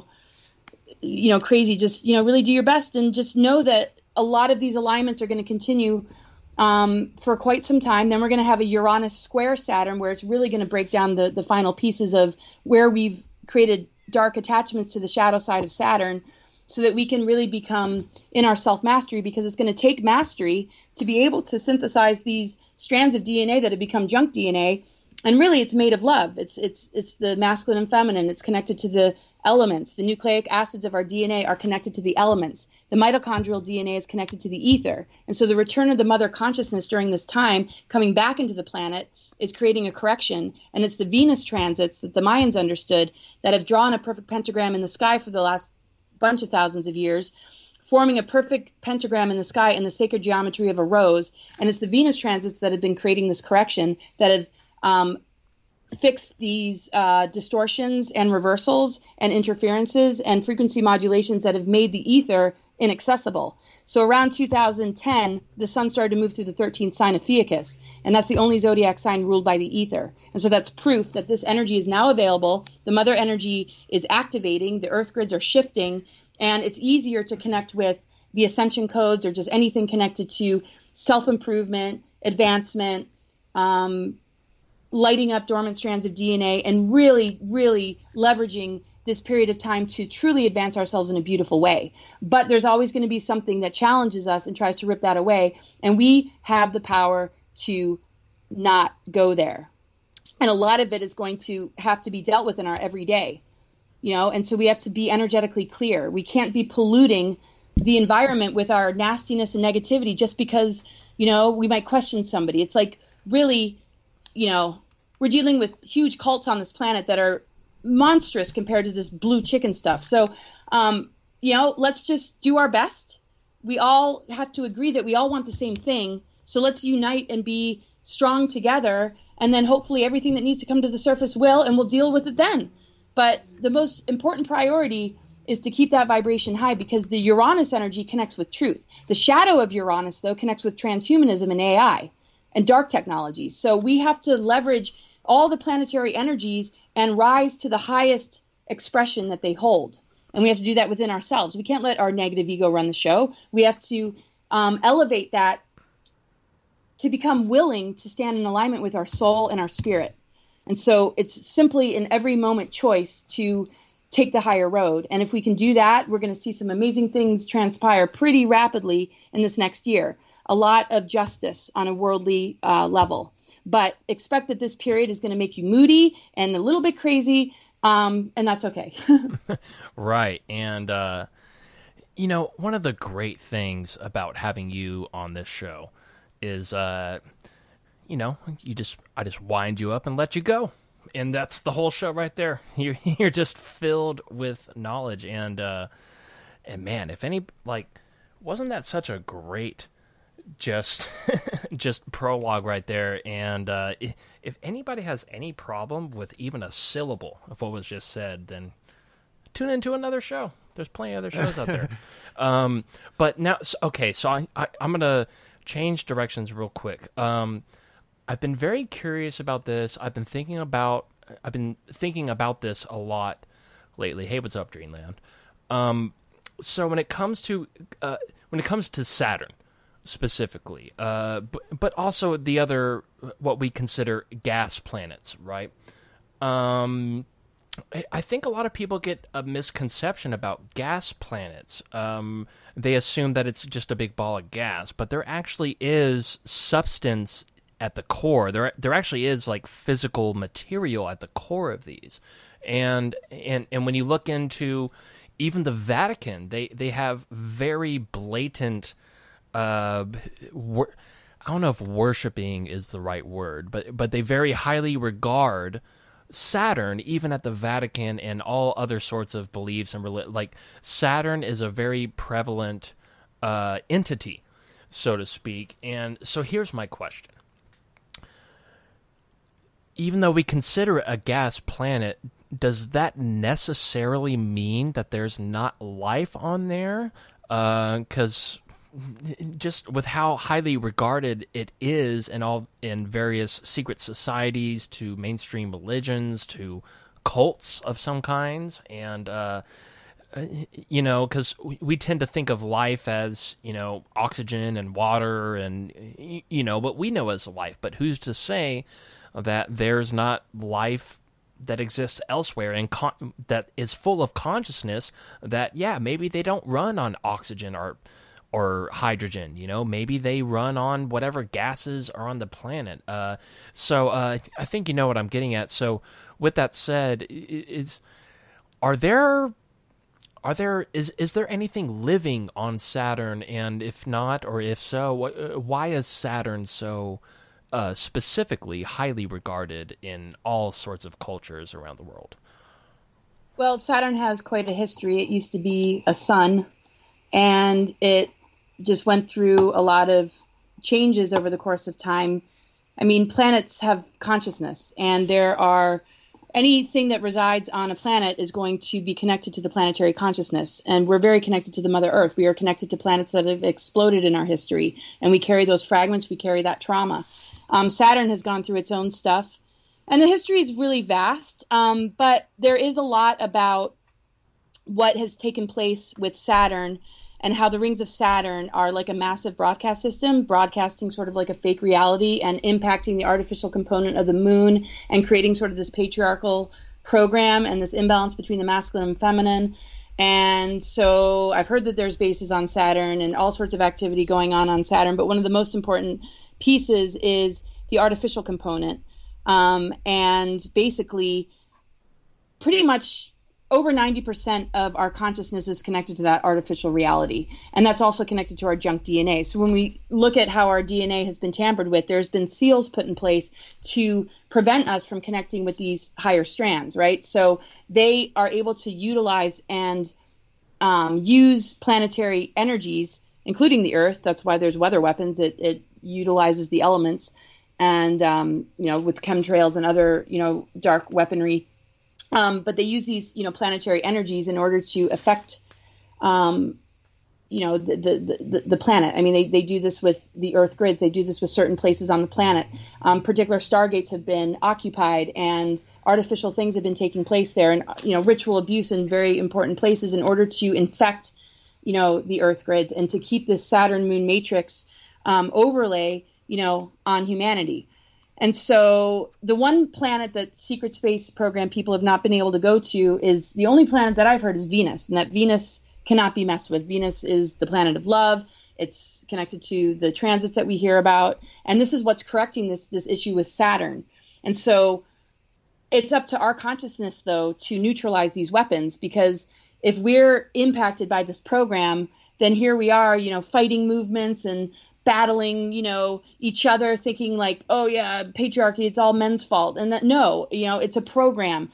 crazy. Just, really do your best, and just know that a lot of these alignments are going to continue for quite some time. Then we're going to have a Uranus square Saturn, where it's really going to break down the final pieces of where we've created dark attachments to the shadow side of Saturn, so that we can really become in our self-mastery, because it's going to take mastery to be able to synthesize these strands of DNA that have become junk DNA. And really, it's made of love. It's the masculine and feminine. It's connected to the elements. The nucleic acids of our DNA are connected to the elements. The mitochondrial DNA is connected to the ether. And so the return of the mother consciousness during this time, coming back into the planet, is creating a correction. And it's the Venus transits that the Mayans understood that have drawn a perfect pentagram in the sky for the last bunch of thousands of years, forming a perfect pentagram in the sky in the sacred geometry of a rose. And it's the Venus transits that have been creating this correction, that have fix these distortions and reversals and interferences and frequency modulations that have made the ether inaccessible. So around 2010, the sun started to move through the 13th sign of Fiacus, and that's the only zodiac sign ruled by the ether. And so that's proof that this energy is now available. The mother energy is activating, the earth grids are shifting, and it's easier to connect with the ascension codes or just anything connected to self-improvement, advancement, lighting up dormant strands of DNA, and really, really leveraging this period of time to truly advance ourselves in a beautiful way. But there's always going to be something that challenges us and tries to rip that away, and we have the power to not go there. And a lot of it is going to have to be dealt with in our everyday, and so we have to be energetically clear. We can't be polluting the environment with our nastiness and negativity just because, we might question somebody. It's like, really, we're dealing with huge cults on this planet that are monstrous compared to this blue chicken stuff. So, let's just do our best. We all have to agree that we all want the same thing. So let's unite and be strong together. And then hopefully everything that needs to come to the surface will, and we'll deal with it then. But the most important priority is to keep that vibration high, because the Uranus energy connects with truth. The shadow of Uranus, though, connects with transhumanism and AI and dark technologies. So we have to leverage all the planetary energies and rise to the highest expression that they hold. And we have to do that within ourselves. We can't let our negative ego run the show. We have to elevate that to become willing to stand in alignment with our soul and our spirit. And so it's simply an every moment choice to take the higher road. And if we can do that, we're going to see some amazing things transpire pretty rapidly in this next year. A lot of justice on a worldly level. But expect that this period is going to make you moody and a little bit crazy, and that's okay. Right. And, one of the great things about having you on this show is, I just wind you up and let you go. And that's the whole show right there. You're just filled with knowledge. And man, wasn't that such a great just prologue right there? And if anybody has any problem with even a syllable of what was just said, then tune into another show. There's plenty of other shows out there. But now, okay, so I'm gonna change directions real quick. I've been very curious about this. I've been thinking about this a lot lately. Hey, what's up, Dreamland? So when it comes to Saturn specifically, but also the other, what we consider gas planets, right? I think a lot of people get a misconception about gas planets. They assume that it's just a big ball of gas, but there actually is substance at the core. There actually is like physical material at the core of these. And when you look into even the Vatican, they have very blatant, I don't know if worshiping is the right word, but they very highly regard Saturn, even at the Vatican and all other sorts of beliefs and like Saturn is a very prevalent entity, so to speak. And so here's my question. Even though we consider it a gas planet, does that necessarily mean that there's not life on there? Because just with how highly regarded it is in various secret societies, to mainstream religions, to cults of some kinds, and because we tend to think of life as oxygen and water, and what we know as life. But who's to say that there's not life that exists elsewhere and that is full of consciousness? That maybe they don't run on oxygen or hydrogen, maybe they run on whatever gases are on the planet. So I think you know what I'm getting at. So with that said, is there anything living on Saturn? And if not, or if so, why is Saturn so specifically highly regarded in all sorts of cultures around the world? Well, Saturn has quite a history. It used to be a sun, and it just went through a lot of changes over the course of time. I mean, planets have consciousness, and anything that resides on a planet is going to be connected to the planetary consciousness. And we're very connected to the Mother Earth. We are connected to planets that have exploded in our history, and we carry those fragments, we carry that trauma. Saturn has gone through its own stuff, and the history is really vast, but there is a lot about what has taken place with Saturn and how the rings of Saturn are like a massive broadcast system, broadcasting sort of like a fake reality and impacting the artificial component of the moon and creating sort of this patriarchal program and this imbalance between the masculine and feminine. And so I've heard that there's bases on Saturn and all sorts of activity going on Saturn, but one of the most important pieces is the artificial component. And basically, pretty much over 90% of our consciousness is connected to that artificial reality. And that's also connected to our junk DNA. So when we look at how our DNA has been tampered with, there's been seals put in place to prevent us from connecting with these higher strands, right? So they are able to utilize and use planetary energies, including the Earth. That's why there's weather weapons. It utilizes the elements and, with chemtrails and other, dark weaponry. But they use these, planetary energies in order to affect the planet. I mean, they do this with the Earth grids. They do this with certain places on the planet. Particular stargates have been occupied, and artificial things have been taking place there, and ritual abuse in very important places in order to infect, the Earth grids and to keep this Saturn Moon matrix overlay, on humanity. And so the one planet that secret space program people have not been able to go to is the only planet that I've heard is Venus, and that Venus cannot be messed with. Venus is the planet of love. It's connected to the transits that we hear about. And this is what's correcting this issue with Saturn. And so it's up to our consciousness, though, to neutralize these weapons, because if we're impacted by this program, then here we are, fighting movements and battling, each other, thinking like, oh yeah, patriarchy, it's all men's fault. And that, no, it's a program.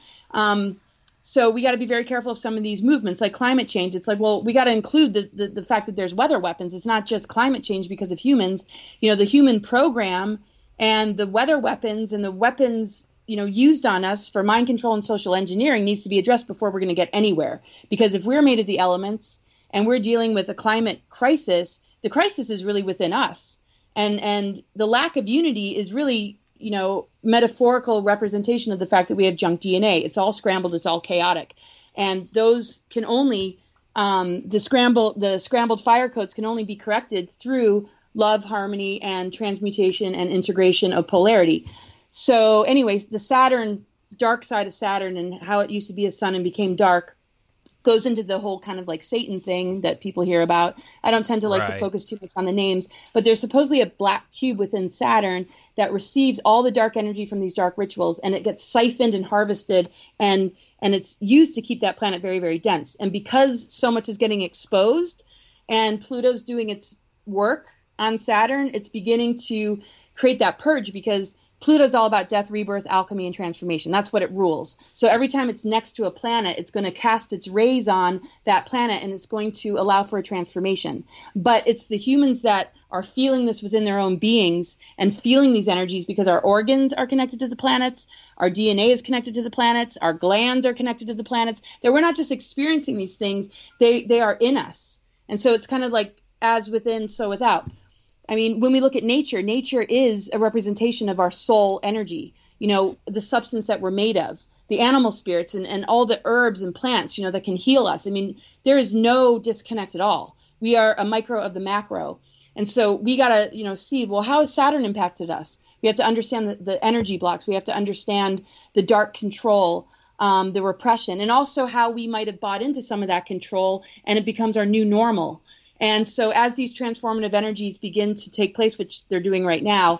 So we got to be very careful of some of these movements, like climate change. It's like, well, we got to include the fact that there's weather weapons. It's not just climate change because of humans. The human program and the weather weapons and the weapons, used on us for mind control and social engineering needs to be addressed before we're going to get anywhere. Because if we're made of the elements and we're dealing with a climate crisis, the crisis is really within us. And the lack of unity is really, metaphorical representation of the fact that we have junk DNA. It's all scrambled. It's all chaotic. And those can only, the scrambled fire codes can only be corrected through love, harmony, and transmutation and integration of polarity. So anyways, the Saturn, dark side of Saturn and how it used to be a sun and became dark goes into the whole kind of like Satan thing that people hear about. I don't tend to like to focus too much on the names, but there's supposedly a black cube within Saturn that receives all the dark energy from these dark rituals, and it gets siphoned and harvested, and it's used to keep that planet very, very dense. And because so much is getting exposed and Pluto's doing its work on Saturn, it's beginning to create that purge, because Pluto's all about death, rebirth, alchemy, and transformation. That's what it rules. So every time it's next to a planet, it's going to cast its rays on that planet, and it's going to allow for a transformation. But it's the humans that are feeling this within their own beings and feeling these energies, because our organs are connected to the planets, our DNA is connected to the planets, our glands are connected to the planets. That we're not just experiencing these things, they are in us. And so it's kind of like as within, so without. I mean, when we look at nature, nature is a representation of our soul energy, the substance that we're made of, the animal spirits and all the herbs and plants, that can heal us. I mean, there is no disconnect at all. We are a micro of the macro. And so we got to, see, well, how has Saturn impacted us? We have to understand the energy blocks. We have to understand the dark control, the repression, and also how we might have bought into some of that control, and it becomes our new normal. And so as these transformative energies begin to take place, which they're doing right now,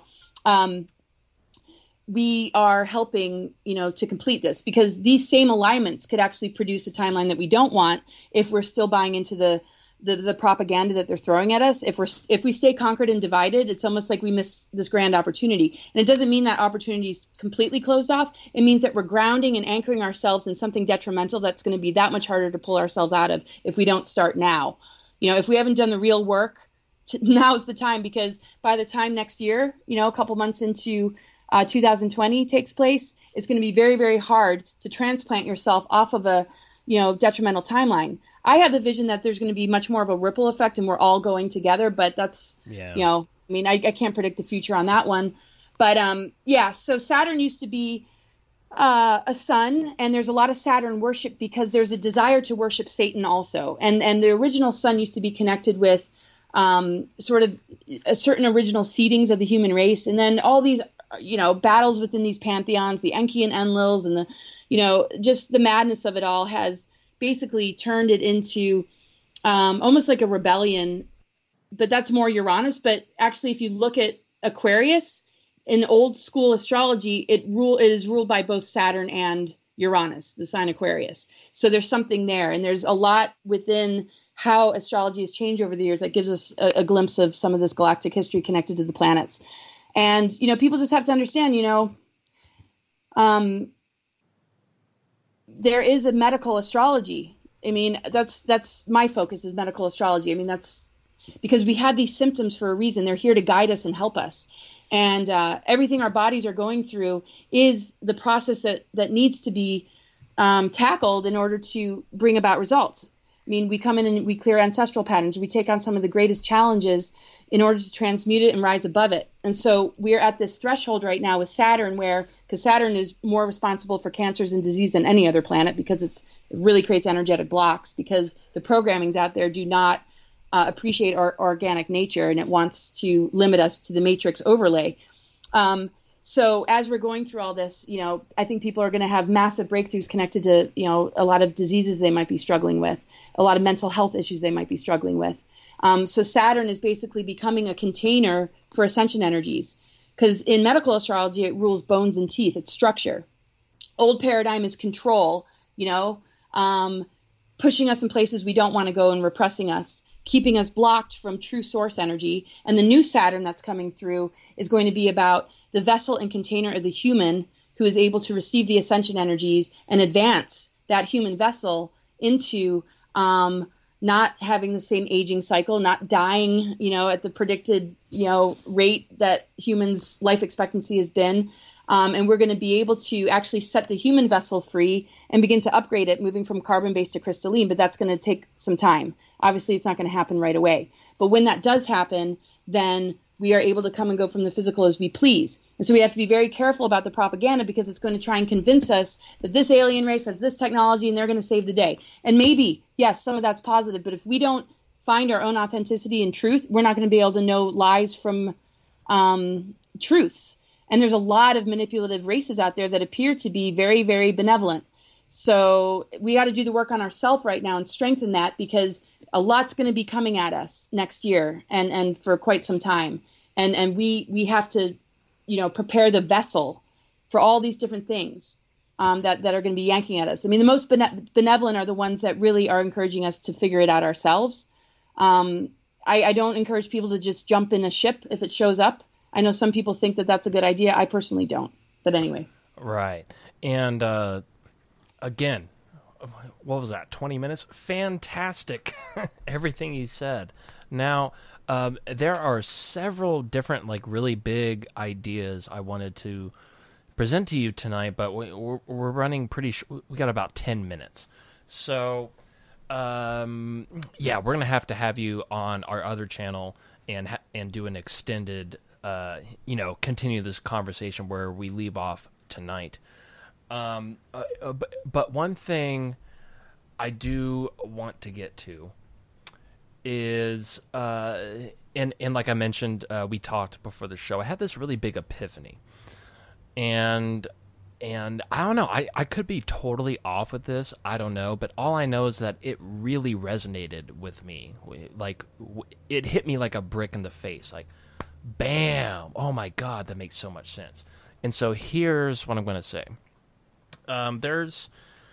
we are helping, to complete this, because these same alignments could actually produce a timeline that we don't want if we're still buying into the propaganda that they're throwing at us. If we stay conquered and divided, it's almost like we miss this grand opportunity. And it doesn't mean that opportunity is completely closed off. It means that we're grounding and anchoring ourselves in something detrimental that's going to be that much harder to pull ourselves out of if we don't start now. If we haven't done the real work, now's the time, because by the time next year, a couple months into 2020 takes place, it's going to be very, very hard to transplant yourself off of a, detrimental timeline. I have the vision that there's going to be much more of a ripple effect and we're all going together, but that's, I can't predict the future on that one. But so Saturn used to be a sun, and there's a lot of Saturn worship because there's a desire to worship Satan also. And the original sun used to be connected with sort of a certain original seedings of the human race. And then all these, battles within these pantheons, the Enki and Enlils, and just the madness of it all has basically turned it into almost like a rebellion. But that's more Uranus. But actually, if you look at Aquarius, in old school astrology, it is ruled by both Saturn and Uranus, the sign Aquarius. So there's something there. And there's a lot within how astrology has changed over the years that gives us a glimpse of some of this galactic history connected to the planets. And, people just have to understand, there is a medical astrology. I mean, that's my focus, is medical astrology. I mean, that's because we have these symptoms for a reason. They're here to guide us and help us. And everything our bodies are going through is the process that needs to be tackled in order to bring about results. I mean, we come in and we clear ancestral patterns. We take on some of the greatest challenges in order to transmute it and rise above it. And so we're at this threshold right now with Saturn where, because Saturn is more responsible for cancers and disease than any other planet because it really creates energetic blocks because the programmings out there do not appreciate our organic nature, and it wants to limit us to the matrix overlay. So as we're going through all this, I think people are going to have massive breakthroughs connected to, a lot of diseases they might be struggling with, a lot of mental health issues they might be struggling with. So Saturn is basically becoming a container for ascension energies, because in medical astrology, it rules bones and teeth. It's structure. Old paradigm is control, pushing us in places we don't want to go and repressing us, keeping us blocked from true source energy. And the new Saturn that's coming through is going to be about the vessel and container of the human who is able to receive the ascension energies and advance that human vessel into not having the same aging cycle, not dying, at the predicted, rate that humans' life expectancy has been. And we're going to be able to actually set the human vessel free and begin to upgrade it, moving from carbon-based to crystalline, but that's going to take some time. Obviously, it's not going to happen right away. But when that does happen, then we are able to come and go from the physical as we please. And so we have to be very careful about the propaganda because it's going to try and convince us that this alien race has this technology and they're going to save the day. And maybe, yes, some of that's positive, but if we don't find our own authenticity and truth, we're not going to be able to know lies from truths. And there's a lot of manipulative races out there that appear to be very, very benevolent. So we got to do the work on ourselves right now and strengthen that because a lot's going to be coming at us next year and for quite some time. And we have to, prepare the vessel for all these different things that are going to be yanking at us. I mean, the most benevolent are the ones that really are encouraging us to figure it out ourselves. I don't encourage people to just jump in a ship if it shows up. I know some people think that that's a good idea. I personally don't. But anyway. Right. And again, what was that, 20 minutes? Fantastic. Everything you said. Now, there are several different, really big ideas I wanted to present to you tonight, but we're running pretty we got about 10 minutes. So, we're going to have you on our other channel and do an extended continue this conversation where we leave off tonight. But one thing I do want to get to is, and like I mentioned, we talked before the show, I had this really big epiphany. And I don't know, I could be totally off with this, I don't know, but all I know is that it really resonated with me. It hit me like a brick in the face, bam! Oh my God, that makes so much sense. And so here's what I'm going to say. There's,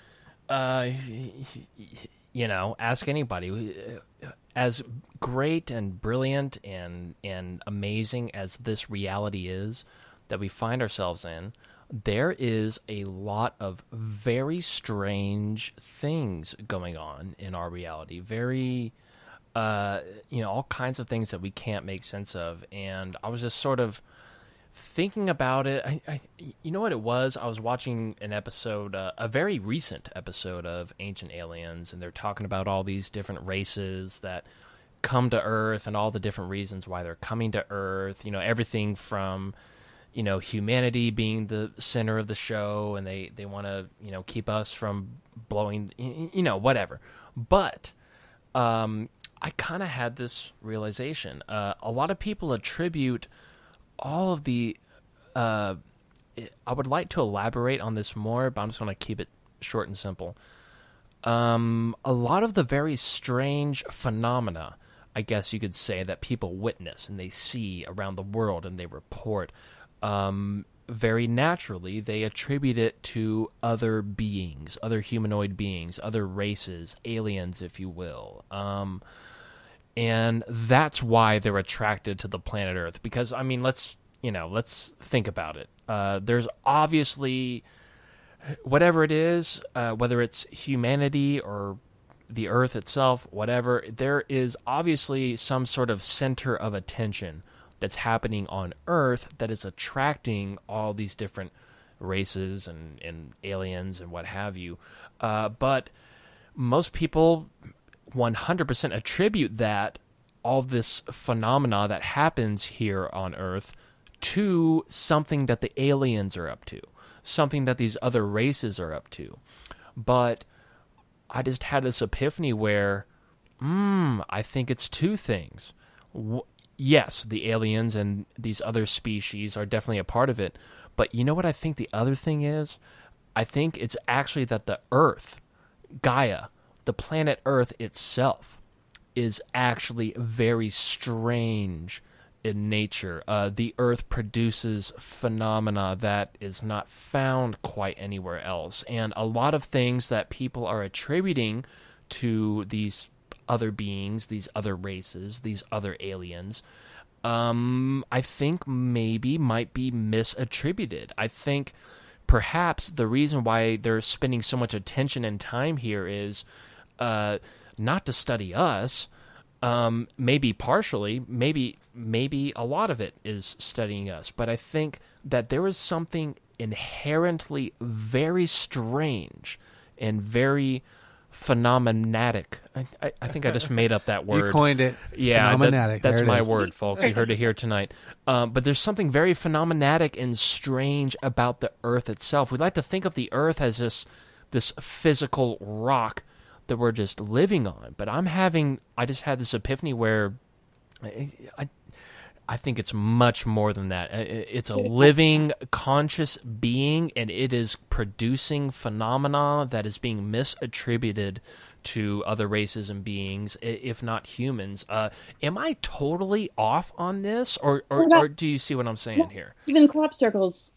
ask anybody. As great and brilliant and amazing as this reality is that we find ourselves in, there is a lot of very strange things going on in our reality. Very... all kinds of things that we can't make sense of. And I was just sort of thinking about it. You know what it was? I was watching an episode, a very recent episode of Ancient Aliens, and they're talking about all these different races that come to Earth and all the different reasons why they're coming to Earth. Everything from, humanity being the center of the show, and they want to, keep us from blowing, whatever. But, I kind of had this realization. A lot of people attribute all of the... I would like to elaborate on this more, but I'm just going to keep it short and simple. A lot of the very strange phenomena, I guess you could say, that people witness and they see around the world and they report, very naturally, they attribute it to other beings, other humanoid beings, other races, aliens, if you will. And that's why they're attracted to the planet Earth. Because, let's think about it. There's obviously, whatever it is, whether it's humanity or the Earth itself, whatever, there is obviously some sort of center of attention that's happening on Earth that is attracting all these different races and aliens and what have you. But most people 100% attribute that, all this phenomena that happens here on Earth, to something that the aliens are up to, something that these other races are up to. But I just had this epiphany where, I think it's two things. Yes, the aliens and these other species are definitely a part of it. But you know what I think the other thing is? I think it's actually that the Earth, Gaia, the planet Earth itself, is actually very strange in nature. The Earth produces phenomena that is not found quite anywhere else. And a lot of things that people are attributing to these other beings, these other races, these other aliens, I think maybe might be misattributed. I think perhaps the reason why they're spending so much attention and time here is not to study us. Maybe partially, maybe a lot of it is studying us, but I think that there is something inherently very strange and very phenomenatic. I think I just made up that word. You coined it. Yeah, phenomenatic. That's my is. word, folks. You heard it here tonight. But there's something very phenomenatic and strange about the Earth itself. We like to think of the Earth as this physical rock that we're just living on. But I just had this epiphany where I think it's much more than that. It's a living, conscious being, and it is producing phenomena that is being misattributed to other races and beings, if not humans. Am I totally off on this, or do you see what I'm saying here? Even crop circles,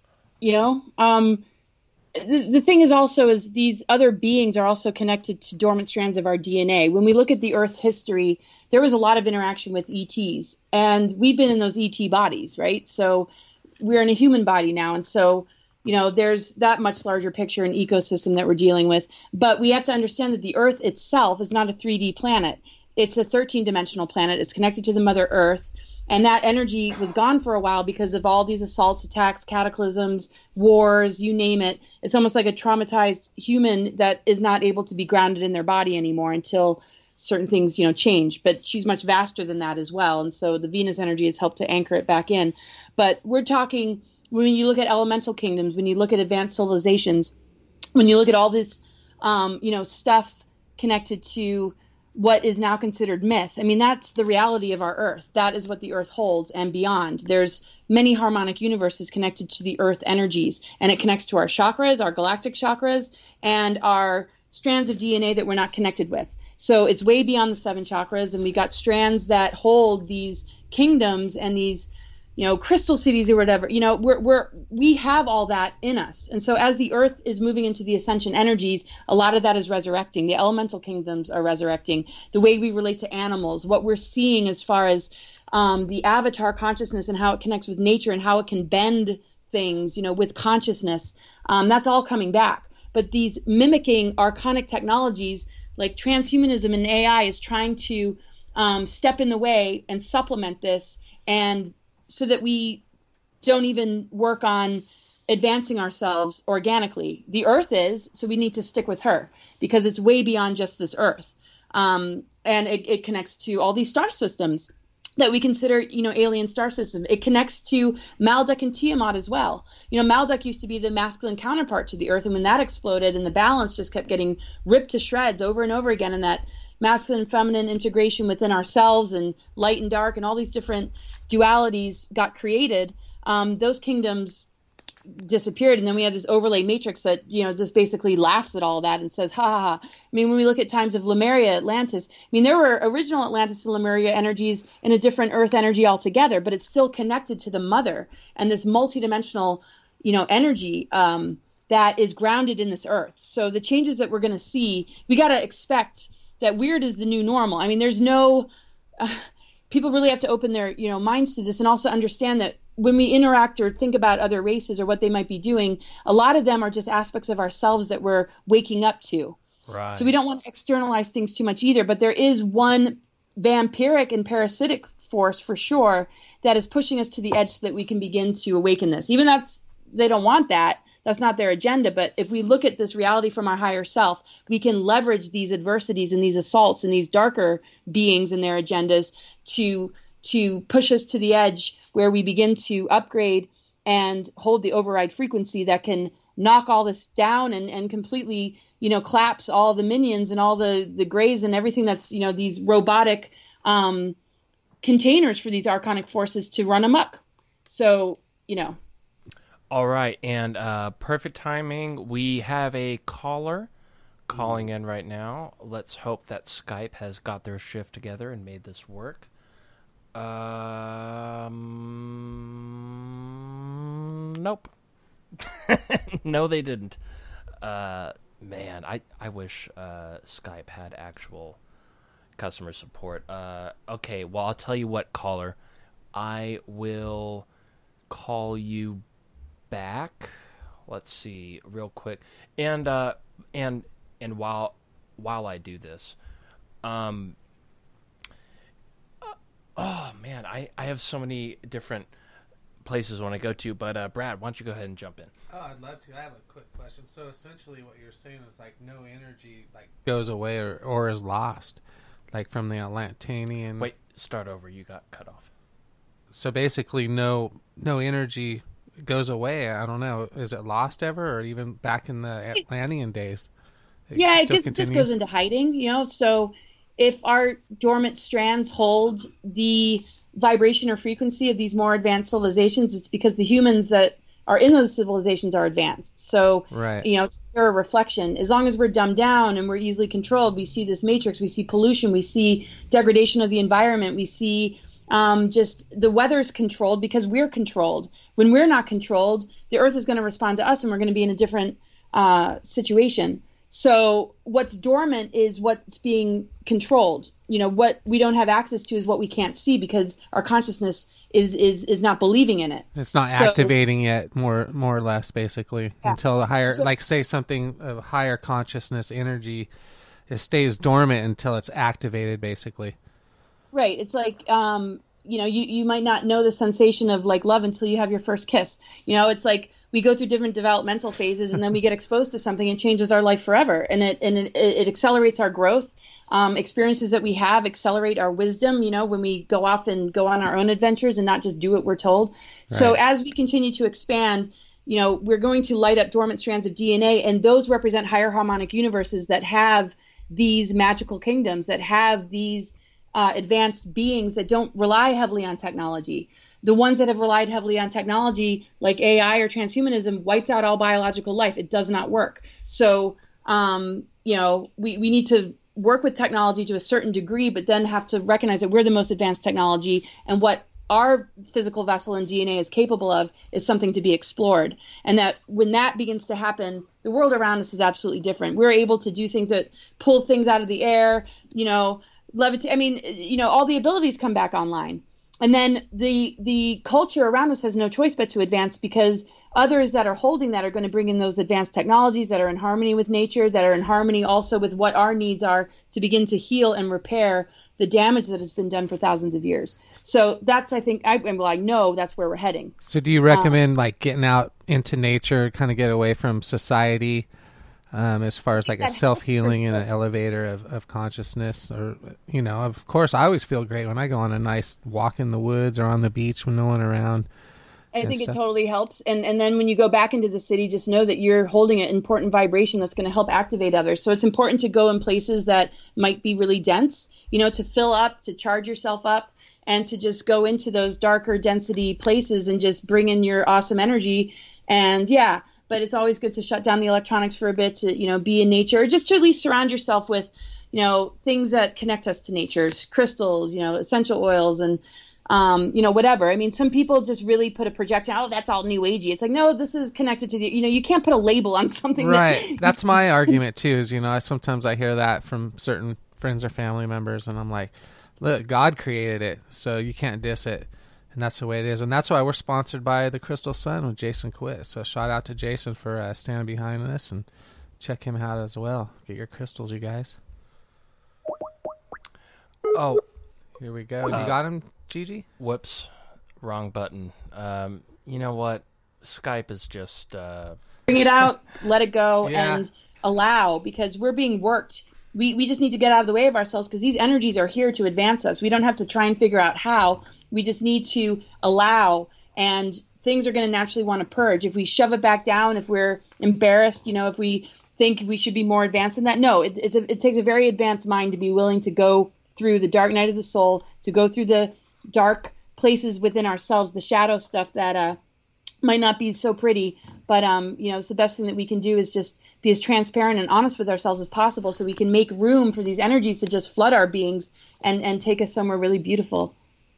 the thing is also is these other beings are also connected to dormant strands of our DNA. When we look at the Earth history, there was a lot of interaction with ETs, and we've been in those ET bodies, right? So we're in a human body now, and so there's that much larger picture and ecosystem that we're dealing with. But we have to understand that the Earth itself is not a 3D planet. It's a 13-dimensional planet. It's connected to the Mother Earth. And that energy was gone for a while because of all these assaults, attacks, cataclysms, wars, you name it. It's almost like a traumatized human that is not able to be grounded in their body anymore until certain things, change. But she's much vaster than that as well. And so the Venus energy has helped to anchor it back in. But we're talking, when you look at elemental kingdoms, when you look at advanced civilizations, when you look at all this, stuff connected to what is now considered myth. I mean, that's the reality of our Earth. That is what the Earth holds and beyond. There's many harmonic universes connected to the Earth energies, and it connects to our chakras, our galactic chakras, and our strands of DNA that we're not connected with. So it's way beyond the 7 chakras, and we got strands that hold these kingdoms and these crystal cities or whatever. We have all that in us. And so as the Earth is moving into the ascension energies, a lot of that is resurrecting. The elemental kingdoms are resurrecting. The way we relate to animals, what we're seeing as far as the avatar consciousness and how it connects with nature and how it can bend things, with consciousness, that's all coming back. But these mimicking archonic technologies like transhumanism and AI is trying to step in the way and supplement this, and so that we don't even work on advancing ourselves organically. The Earth is, so we need to stick with her because it's way beyond just this Earth. And it connects to all these star systems that we consider, alien star systems. It connects to Maldek and Tiamat as well. Maldek used to be the masculine counterpart to the Earth, and when that exploded and the balance just kept getting ripped to shreds over and over again, and that masculine and feminine integration within ourselves and light and dark and all these different dualities got created, those kingdoms disappeared. And then we had this overlay matrix that, just basically laughs at all that and says, ha ha ha. I mean, when we look at times of Lemuria, Atlantis, there were original Atlantis and Lemuria energies in a different Earth energy altogether, but it's still connected to the mother and this multidimensional, energy that is grounded in this Earth. So the changes that we're going to see, we got to expect that weird is the new normal. I mean, there's no, people really have to open their, minds to this and also understand that when we interact or think about other races or what they might be doing, a lot of them are just aspects of ourselves that we're waking up to. Right. So we don't want to externalize things too much either, but there is one vampiric and parasitic force for sure that is pushing us to the edge so that we can begin to awaken this. Even that's, they don't want that. That's not their agenda. But if we look at this reality from our higher self, we can leverage these adversities and these assaults and these darker beings and their agendas to push us to the edge where we begin to upgrade and hold the override frequency that can knock all this down and completely, collapse all the minions and all the grays and everything that's, these robotic containers for these archonic forces to run amok. So, All right, and perfect timing. We have a caller calling in right now. Let's hope that Skype has got their shift together and made this work. Nope. No, they didn't. Man, I wish Skype had actual customer support. Okay, well, I'll tell you what, caller. I will call you back. Let's see, real quick. And while I do this, oh man, I have so many different places I want to go to, but Brad, why don't you go ahead and jump in? Oh, I'd love to. I have a quick question. So essentially what you're saying is like no energy goes away or is lost, like from the Atlantean. Wait, start over. You got cut off. So basically no energy goes away. I don't know. Is it lost ever, or even back in the Atlantean days? It just goes into hiding, So if our dormant strands hold the vibration or frequency of these more advanced civilizations, it's because the humans that are in those civilizations are advanced. So, right. It's a reflection. As long as we're dumbed down and we're easily controlled, we see this matrix, we see pollution, we see degradation of the environment, we see just the weather's controlled because we're controlled. When we're not controlled, the earth is going to respond to us and we're going to be in a different situation. So what's dormant is what's being controlled. What we don't have access to is what we can't see because our consciousness is not believing in it. It's not activating yet, more or less, basically, until the higher, say something of higher consciousness energy, it stays dormant until it's activated, basically. Right. It's like, you might not know the sensation of love until you have your first kiss. It's like we go through different developmental phases and then we get exposed to something and changes our life forever. And it accelerates our growth. Experiences that we have accelerate our wisdom, when we go off and go on our own adventures and not just do what we're told. Right. So as we continue to expand, we're going to light up dormant strands of DNA, and those represent higher harmonic universes that have these magical kingdoms, that have these advanced beings that don't rely heavily on technology. The ones that have relied heavily on technology, like AI or transhumanism, wiped out all biological life. It does not work. So, we need to work with technology to a certain degree, but then have to recognize that we're the most advanced technology, and what our physical vessel and DNA is capable of is something to be explored. And that when that begins to happen, the world around us is absolutely different. We're able to do things that pull things out of the air, levitate. All the abilities come back online. And then the culture around us has no choice but to advance, because others that are holding that are going to bring in those advanced technologies that are in harmony with nature, that are in harmony also with what our needs are to begin to heal and repair the damage that has been done for thousands of years. So that's, I think, I know that's where we're heading. So do you recommend getting out into nature, kind of get away from society, as far as a self-healing in an elevator of consciousness? Or, of course, I always feel great when I go on a nice walk in the woods or on the beach when no one around. I think it totally helps. And then when you go back into the city, just know that you're holding an important vibration that's going to help activate others. So it's important to go in places that might be really dense, to fill up, to charge yourself up, and to just go into those darker density places and just bring in your awesome energy. And but it's always good to shut down the electronics for a bit, to, be in nature, or just to at least surround yourself with, things that connect us to nature, crystals, essential oils, and, whatever. I mean, some people just really put a projection, that's all new agey. It's like, no, this is connected to the, you can't put a label on something. Right. That's my argument too, is, sometimes I hear that from certain friends or family members, and I'm like, look, God created it, so you can't diss it. And that's the way it is. And that's why we're sponsored by the Crystal Sun with Jason Quitt. So shout out to Jason for standing behind this, and check him out as well. Get your crystals, you guys. Oh, here we go. You got him, Gigi? Whoops. Wrong button. You know what? Skype is just... Are bring it out, let it go, Yeah. and allow, because we're being worked. We just need to get out of the way of ourselves, because these energies are here to advance us. We don't have to try and figure out how. We just need to allow, and things are going to naturally want to purge. If we shove it back down, if we're embarrassed, if we think we should be more advanced than that, no, it takes a very advanced mind to be willing to go through the dark night of the soul, to go through the dark places within ourselves, the shadow stuff that might not be so pretty, but it's the best thing that we can do is just be as transparent and honest with ourselves as possible, so we can make room for these energies to just flood our beings and take us somewhere really beautiful.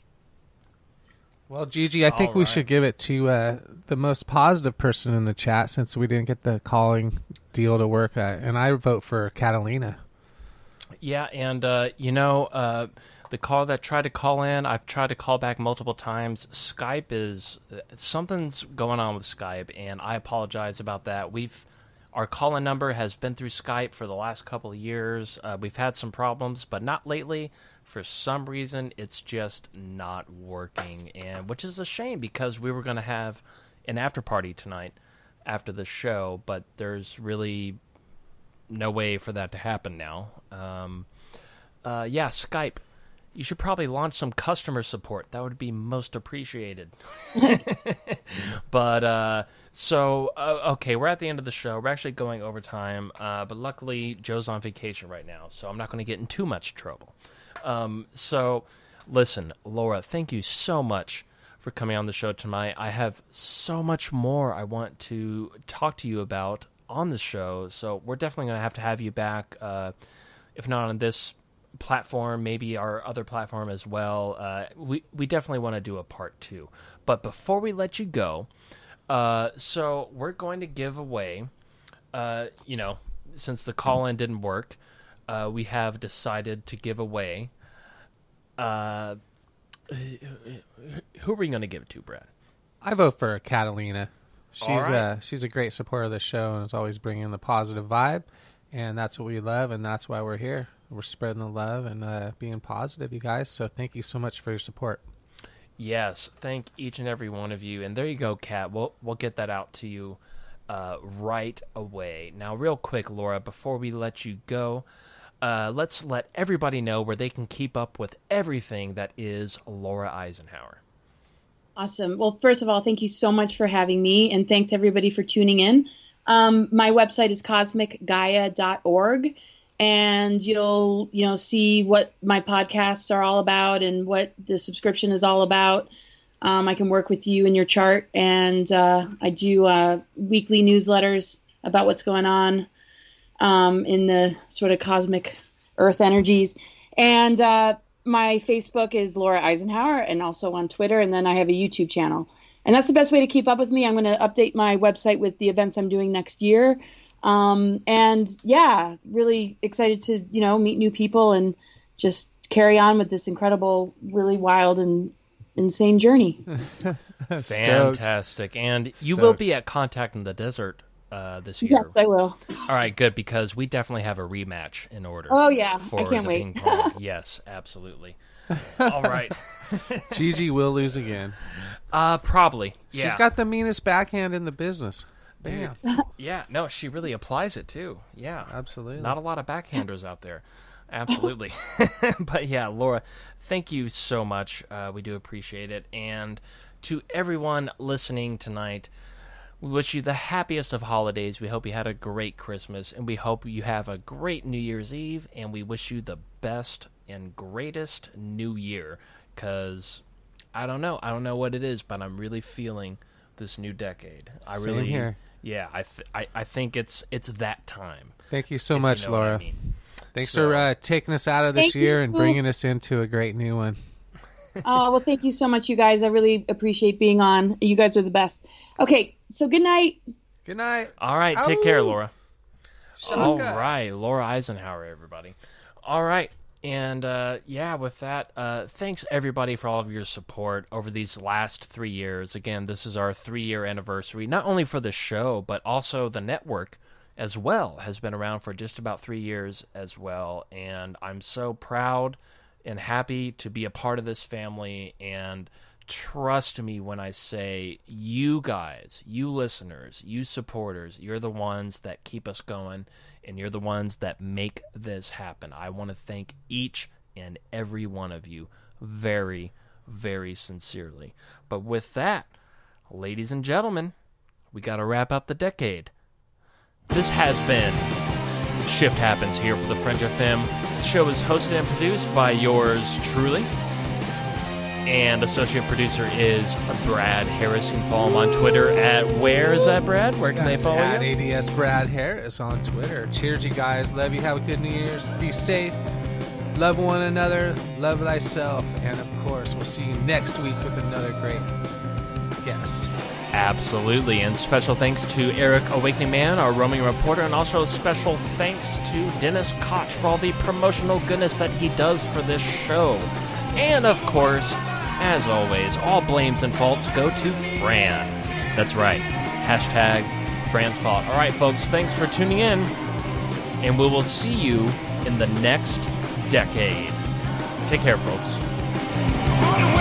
Well, Gigi, I think we should give it to the most positive person in the chat, since we didn't get the calling deal to work, and I vote for Catalina. Yeah, and the call that tried to call in, I've tried to call back multiple times. Skype something's going on with Skype, and I apologize about that. Our call-in number has been through Skype for the last couple of years. We've had some problems, but not lately. For some reason, it's just not working, and which is a shame, because we were going to have an after party tonight after the show, but there's really no way for that to happen now. Skype. You should probably launch some customer support. That would be most appreciated. But, okay, we're at the end of the show. We're actually going overtime, but luckily Joe's on vacation right now, so I'm not going to get in too much trouble. Listen, Laura, thank you so much for coming on the show tonight. I have so much more I want to talk to you about on the show, so we're definitely going to have you back, if not on this platform, maybe our other platform as well. We definitely want to do a part 2. But before we let you go, so we're going to give away, since the call-in didn't work, we have decided to give away. Who are we going to give it to, Brad? I vote for Catalina. All She's a great supporter of the show and is always bringing the positive vibe, and that's what we love, and that's why we're here. We're spreading the love and being positive, you guys. So thank you so much for your support. Yes, thank each and every one of you. And there you go, Kat. We'll get that out to you right away. Now, real quick, Laura, before we let you go, let's let everybody know where they can keep up with everything that is Laura Eisenhower. Awesome. Well, first of all, thank you so much for having me, and thanks everybody for tuning in. My website is cosmicgaia.org, and you'll see what my podcasts are all about and what the subscription is all about. I can work with you in your chart, and I do weekly newsletters about what's going on in the sort of cosmic earth energies. And my Facebook is Laura Eisenhower, and also on Twitter, and then I have a YouTube channel. And that's the best way to keep up with me. I'm going to update my website with the events I'm doing next year. And yeah, really excited to, meet new people and just carry on with this incredible, really wild and insane journey. Fantastic. And you will be at Contact in the Desert this year. Yes, I will. All right, good, because we definitely have a rematch in order. Oh, yeah. For I can't the wait. ping pong. Yes, absolutely. All right. Gigi will lose again. Probably. Yeah. She's got the meanest backhand in the business. Bam. Yeah, no, she really applies it too. Yeah. Absolutely. Not a lot of backhanders out there. Absolutely. But yeah, Laura, thank you so much. We do appreciate it. And to everyone listening tonight, we wish you the happiest of holidays. We hope you had a great Christmas, and we hope you have a great New Year's Eve, and we wish you the best and greatest New Year, because I don't know what it is, but I'm really feeling this new decade. Same here. Yeah, I think it's that time. Thank you so much, Laura. I mean. Thanks for taking us out of this Thank year you. and bringing us into a great new one. Oh, well, thank you so much, you guys. I really appreciate being on. You guys are the best. Okay, so good night. Good night. All right, take care, Laura. Shaka. All right, Laura Eisenhower, everybody. All right, and with that, thanks everybody for all of your support over these last 3 years. Again, this is our 3-year anniversary, not only for the show, but also the network as well has been around for just about 3 years as well, and I'm so proud and happy to be a part of this family and trust me when I say you guys, you listeners, you supporters, you're the ones that keep us going, and you're the ones that make this happen. I want to thank each and every one of you very, very sincerely. But with that, ladies and gentlemen, we got to wrap up the decade. This has been Shift Happens here for the Fringe FM. The show is hosted and produced by yours truly. And associate producer is Brad Harris. You can follow him on Twitter at, where is that, Brad? Where can they follow at you? ADS Brad Harris on Twitter. Cheers, you guys. Love you. Have a good New Year's. Be safe. Love one another. Love thyself. And, of course, we'll see you next week with another great guest. Absolutely. And special thanks to Eric Awakening Man, our roaming reporter, and also special thanks to Dennis Koch for all the promotional goodness that he does for this show. And, of course, as always, all blames and faults go to Fran. That's right. Hashtag Fran's fault. All right, folks, thanks for tuning in, and we will see you in the next decade. Take care, folks.